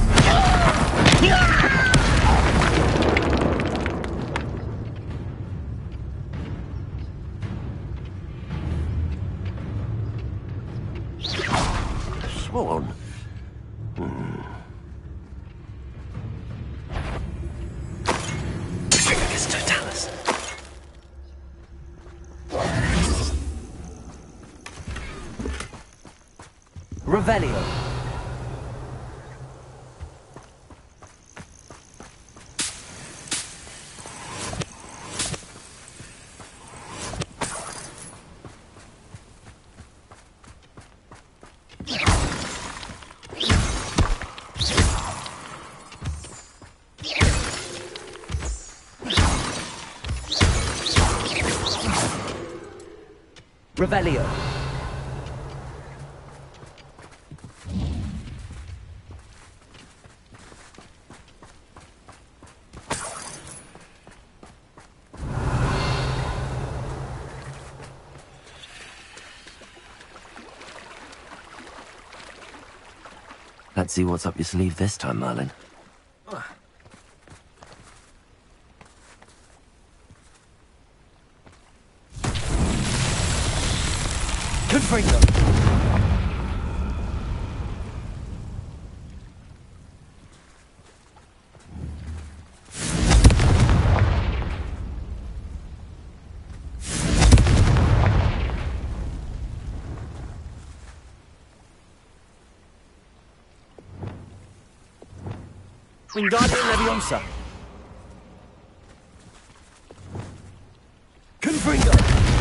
Sworn. Hmm. Trafficus Totalis. Revelio. Revelio. Let's see what's up your sleeve this time, Merlin. Confringo. Wingardium Leviosa. Confringo.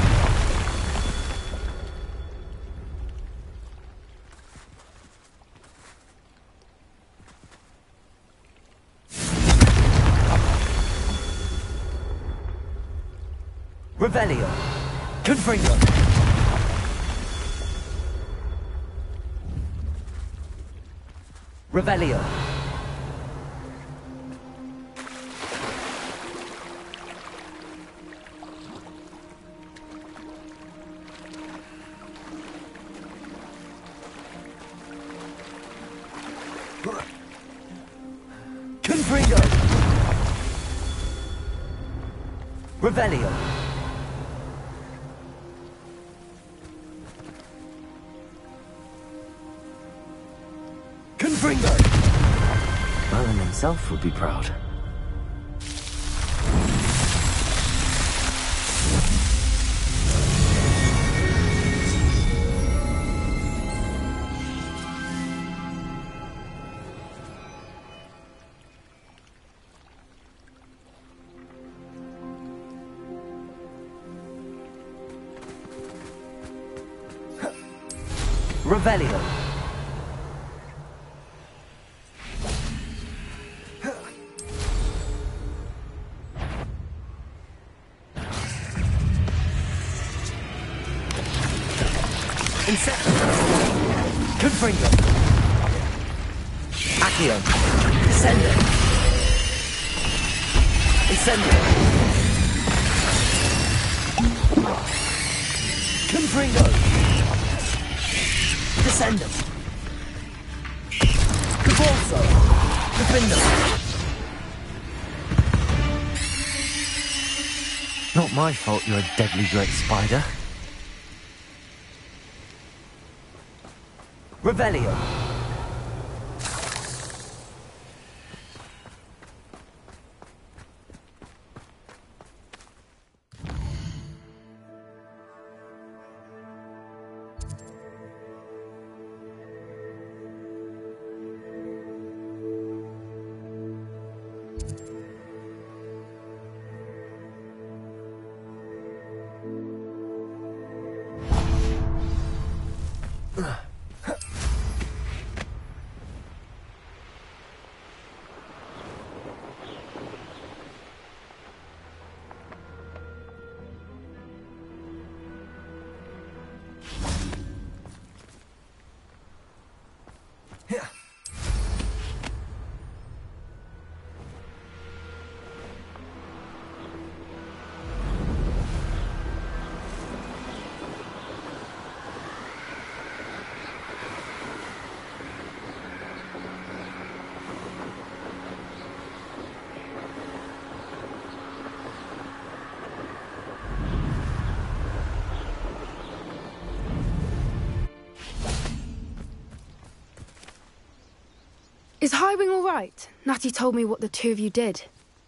Revelio. Confringo. Revelio. Confringo. Revelio. Confringo. Merlin himself would be proud. Revelio. Inception. Confringo. Accio. Descendo. Incendio. Confringo. Descendum. Cabalso. Defendum. Not my fault you're a deadly great spider. Revelio. Is Highwing all right? Natty told me what the two of you did.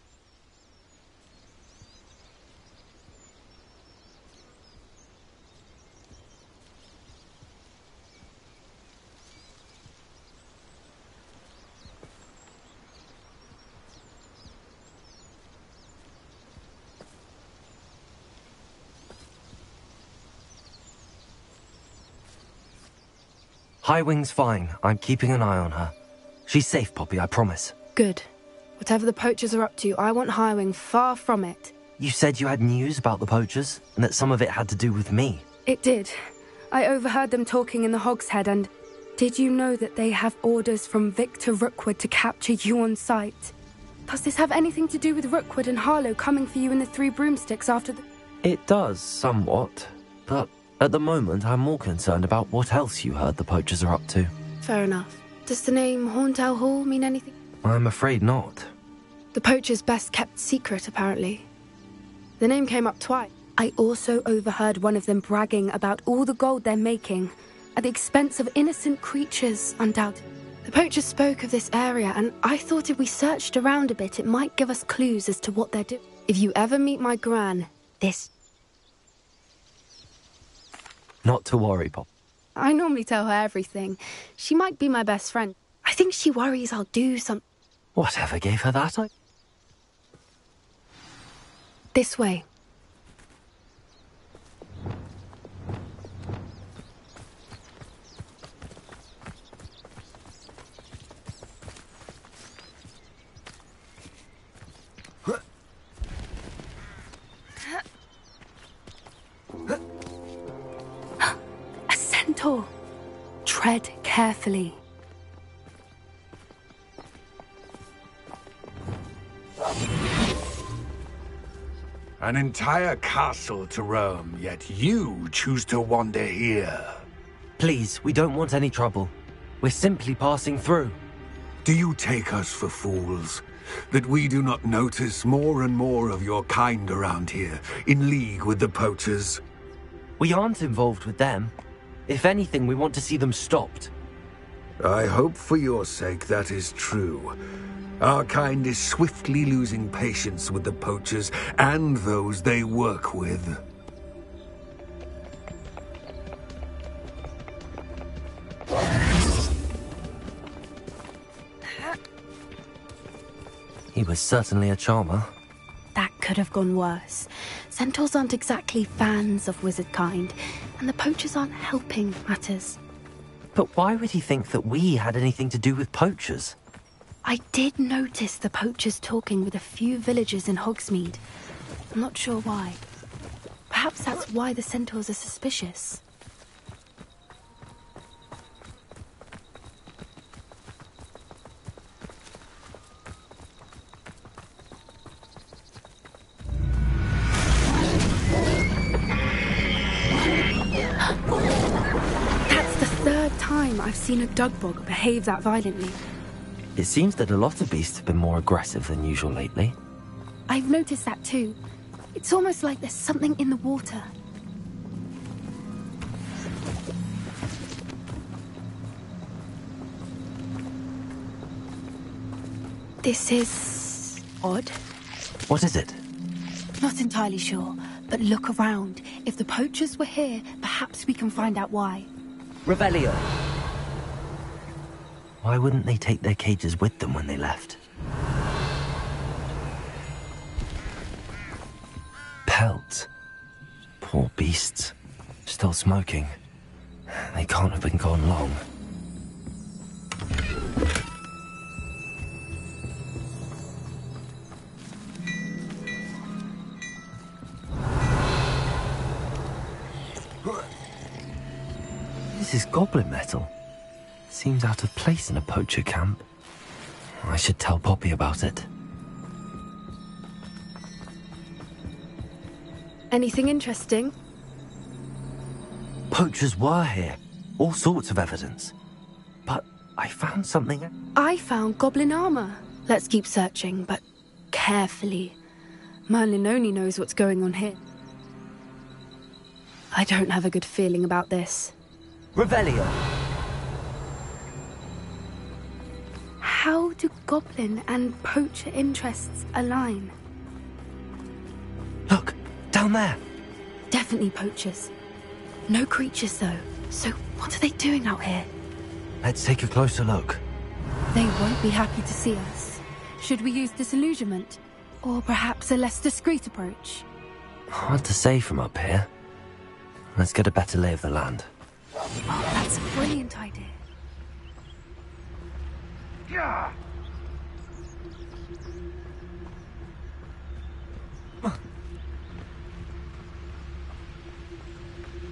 Highwing's fine. I'm keeping an eye on her. She's safe, Poppy, I promise. Good. Whatever the poachers are up to, I want Highwing far from it. You said you had news about the poachers, and that some of it had to do with me. It did. I overheard them talking in the Hogshead, and did you know that they have orders from Victor Rookwood to capture you on sight? Does this have anything to do with Rookwood and Harlow coming for you in the Three Broomsticks after the... It does, somewhat. But at the moment, I'm more concerned about what else you heard the poachers are up to. Fair enough. Does the name Horntail Hall mean anything? I'm afraid not. The poachers' best kept secret, apparently. The name came up twice. I also overheard one of them bragging about all the gold they're making, at the expense of innocent creatures, undoubtedly. The poachers spoke of this area, and I thought if we searched around a bit, it might give us clues as to what they're doing. If you ever meet my gran, this... Not to worry, Pop. I normally tell her everything. She might be my best friend. I think she worries I'll do something. Whatever gave her that? I... This way. A centaur. Tread carefully. An entire castle to roam, yet you choose to wander here. Please, we don't want any trouble. We're simply passing through. Do you take us for fools? That we do not notice more and more of your kind around here, in league with the poachers? We aren't involved with them. If anything, we want to see them stopped. I hope for your sake that is true. Our kind is swiftly losing patience with the poachers and those they work with. He was certainly a charmer. That could have gone worse. Centaurs aren't exactly fans of wizard kind, and the poachers aren't helping matters. But why would he think that we had anything to do with poachers? I did notice the poachers talking with a few villagers in Hogsmeade. I'm not sure why. Perhaps that's why the centaurs are suspicious. That's the third time I've seen a Dugbog behave that violently. It seems that a lot of beasts have been more aggressive than usual lately. I've noticed that too. It's almost like there's something in the water. This is... odd. What is it? Not entirely sure, but look around. If the poachers were here, perhaps we can find out why. Revelio. Why wouldn't they take their cages with them when they left? Pelts. Poor beasts. Still smoking. They can't have been gone long. This is goblin metal. Seems out of place in a poacher camp. I should tell Poppy about it. Anything interesting? Poachers were here. All sorts of evidence. But I found something... I found goblin armor. Let's keep searching, but carefully. Merlin only knows what's going on here. I don't have a good feeling about this. Revelio. How do goblin and poacher interests align? Look, down there. Definitely poachers. No creatures, though. So what are they doing out here? Let's take a closer look. They won't be happy to see us. Should we use disillusionment? Or perhaps a less discreet approach? Hard to say from up here. Let's get a better lay of the land. Oh, that's a brilliant idea. Yeah.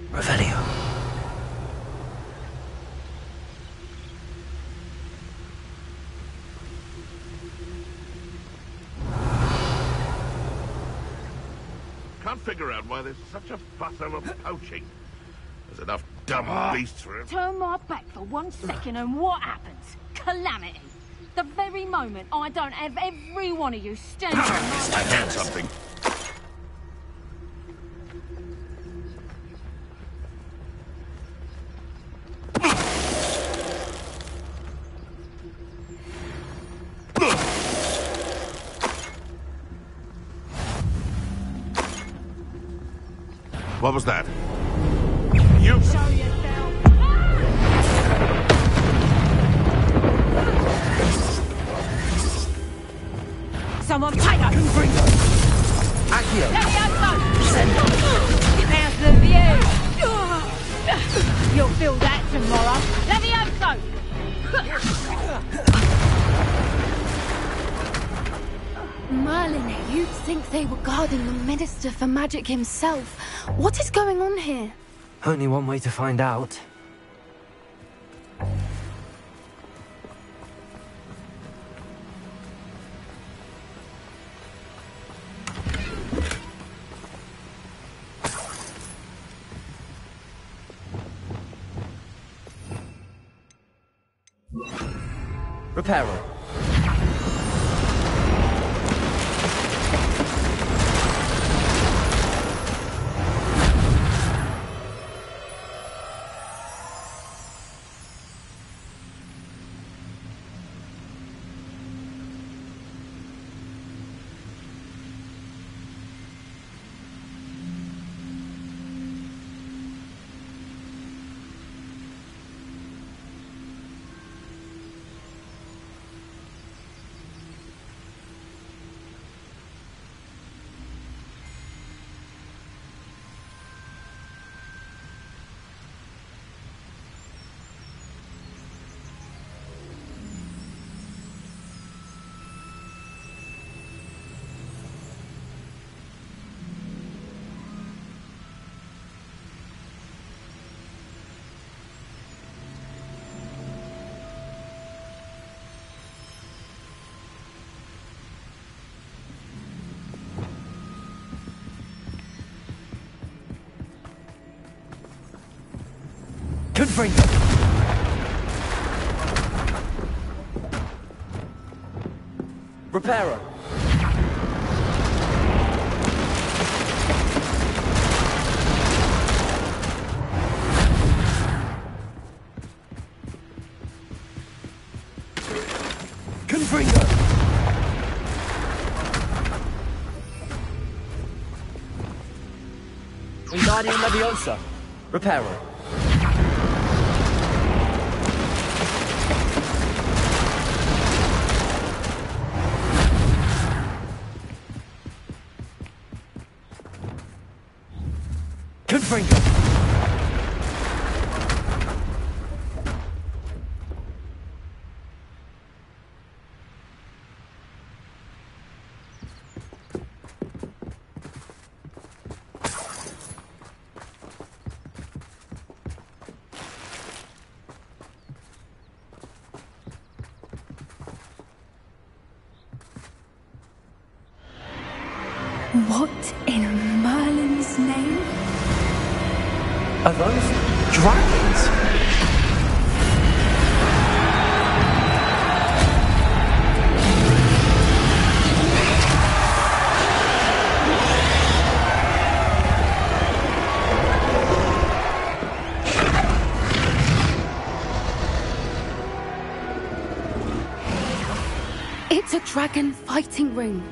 Revelio. Can't figure out why there's such a fuss over poaching. There's enough dumb beasts for it. Turn my back for one second and what happens? Calamity. The very moment I don't have every one of you standing on my I heard something. What was that? You show yourself. Someone take her. Confringo. Accio. Levioso. How's the view? You'll feel that tomorrow. Levioso. Merlin, you'd think they were guarding the Minister for Magic himself. What is going on here? Only one way to find out. Reparo. Confringo. Reparo. Confringo. Wingardium Leviosa. Reparo. Confringo. What in Merlin's name? Are those dragons? It's a dragon fighting ring.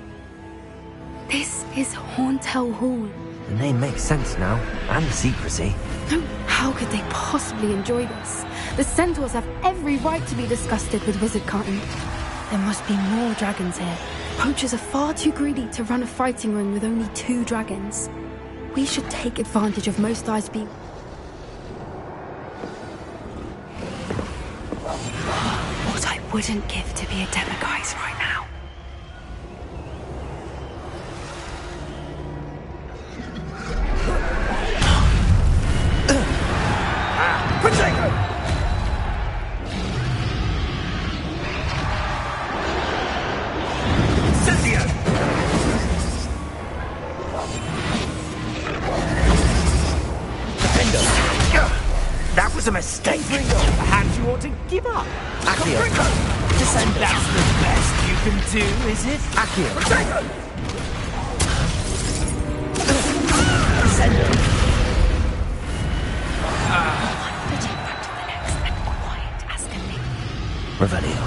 This is Hauntel Hall. The name makes sense now, and the secrecy. How could they possibly enjoy this? The centaurs have every right to be disgusted with wizardkind. There must be more dragons here. Poachers are far too greedy to run a fighting ring with only two dragons. We should take advantage of Most High's being. What I wouldn't give to be a Demiguise right now. was a mistake. Perhaps you ought to give up. Accio. And that's the best you can do, is it? Accio. Revelio.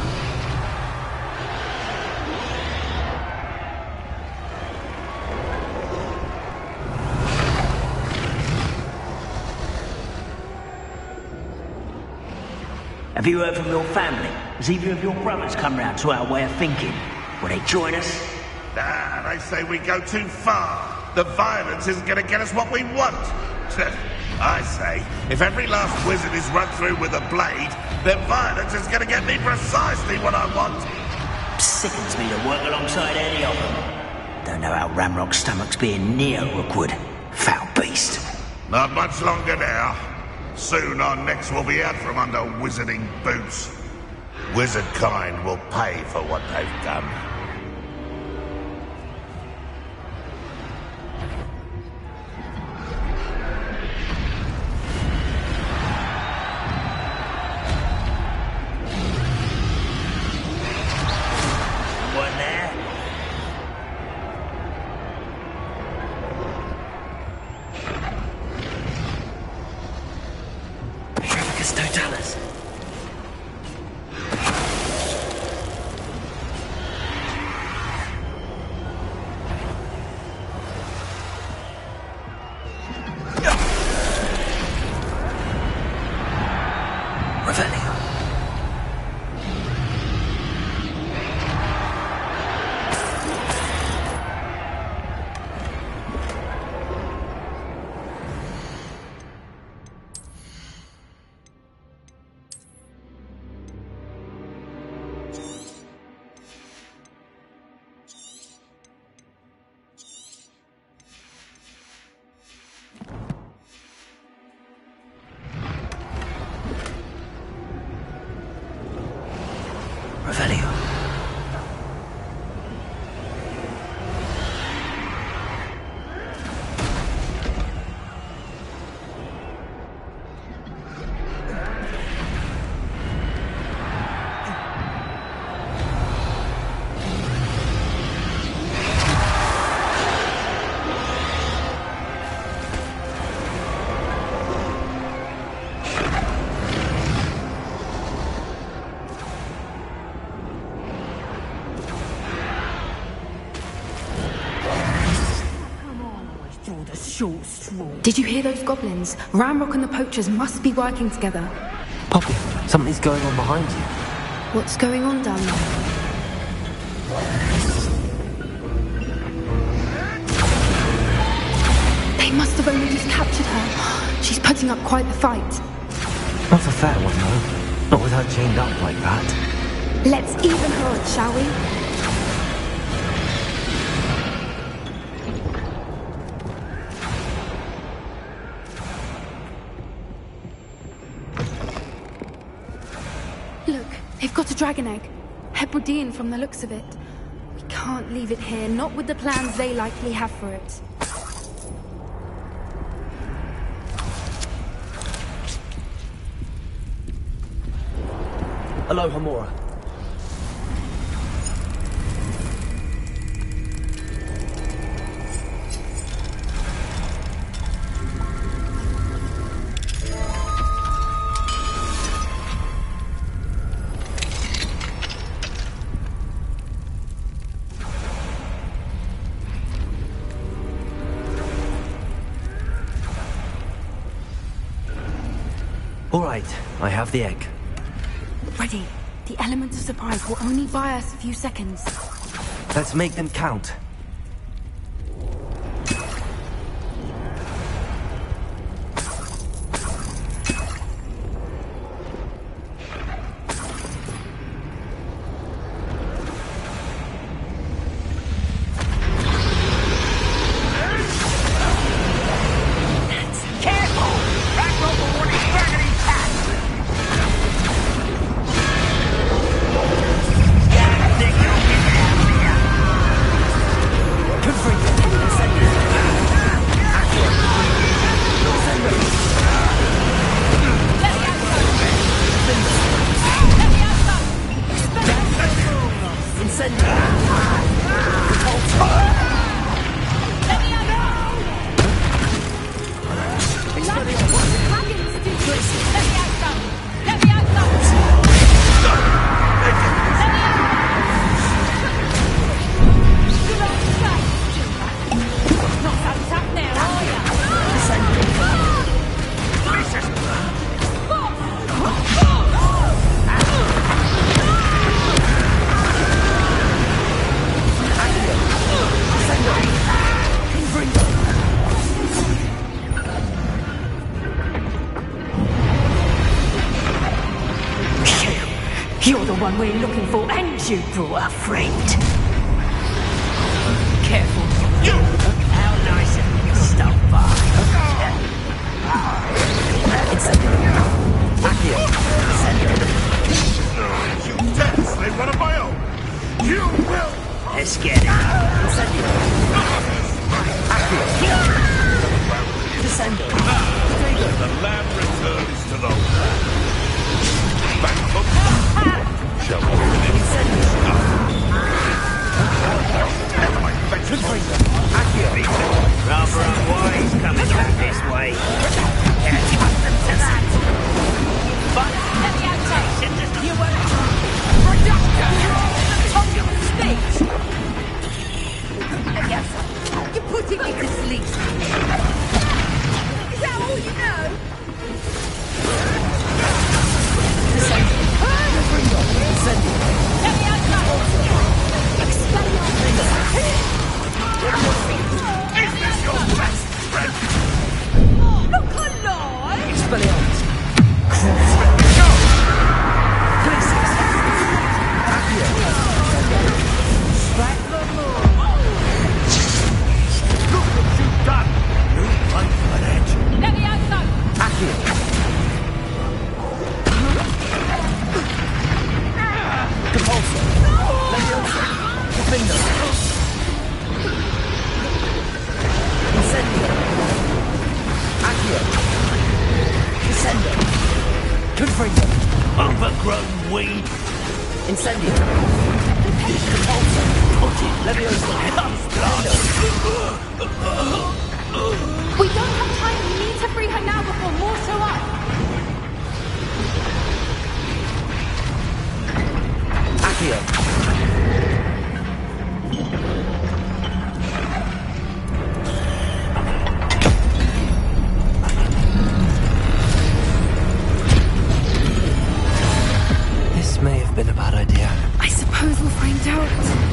Have you heard from your family? Has either of your brothers come round to our way of thinking? Will they join us? Nah, they say we go too far. The violence isn't going to get us what we want. I say, if every last wizard is run through with a blade, then violence is going to get me precisely what I want. Sickens me to work alongside any of them. Don't know how Ramrock's stomach's being near Rookwood. Foul beast. Not much longer now. Soon our necks will be out from under wizarding boots. Wizard kind will pay for what they've done. Did you hear those goblins? Ramrock and the poachers must be working together. Poppy, something's going on behind you. What's going on down there? They must have only just captured her. She's putting up quite the fight. Not a fair one, though. Not with her chained up like that. Let's even her odds, shall we? They've got a dragon egg. Hebridean from the looks of it. We can't leave it here, not with the plans they likely have for it. Hello, Hamura. All right, I have the egg. Ready. The element of surprise will only buy us a few seconds. Let's make them count. You're the one we're looking for, and you brought a friend. Careful. You! How nice of you to stop by. You dare slay one of my own! You will! Let's get it. The land returns to the Bangkok. Shall we finish? Rather unwise coming back this way. Accustomed to that. But let me outtake, you were reductive. The tongue of speech. Yes, you're putting me to sleep. Is that all you know? Let me outside. Is this your best friend? Look alive! Expelliarmus! Strike the moon! Look what you've done! You run for that! Let me outside! Accio! Compulsor! Leviosa! Defender! Incendio! Accio! Descendo! Confringo! Overgrown weed! Incendio! Compulsor! Leviosa! We don't have time. We need to free her now before more show up. Accio! This may have been a bad idea. I suppose we'll find out.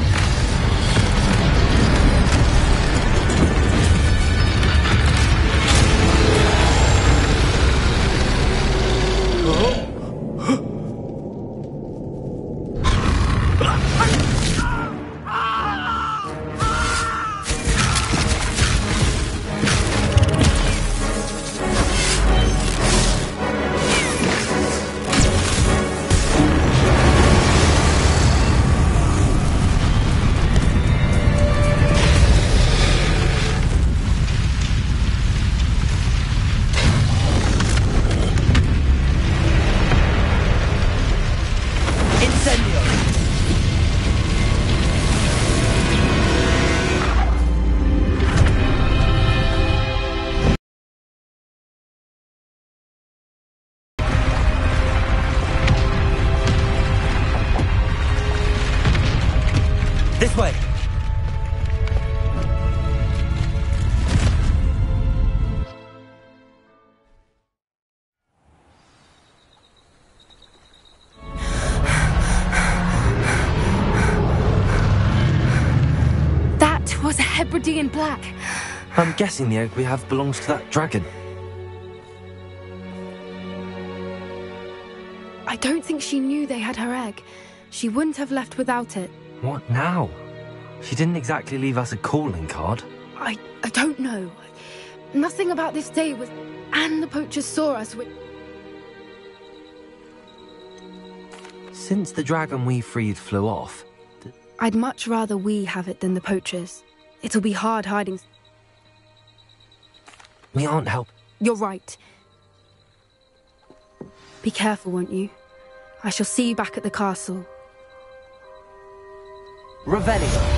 This way! That was a Hebridean black. I'm guessing the egg we have belongs to that dragon. I don't think she knew they had her egg. She wouldn't have left without it. What now? She didn't exactly leave us a calling card. I, I don't know. Nothing about this day was... And the poachers saw us with... Since the dragon we freed flew off... I'd much rather we have it than the poachers. It'll be hard hiding... We aren't help... You're right. Be careful, won't you? I shall see you back at the castle. Revelio!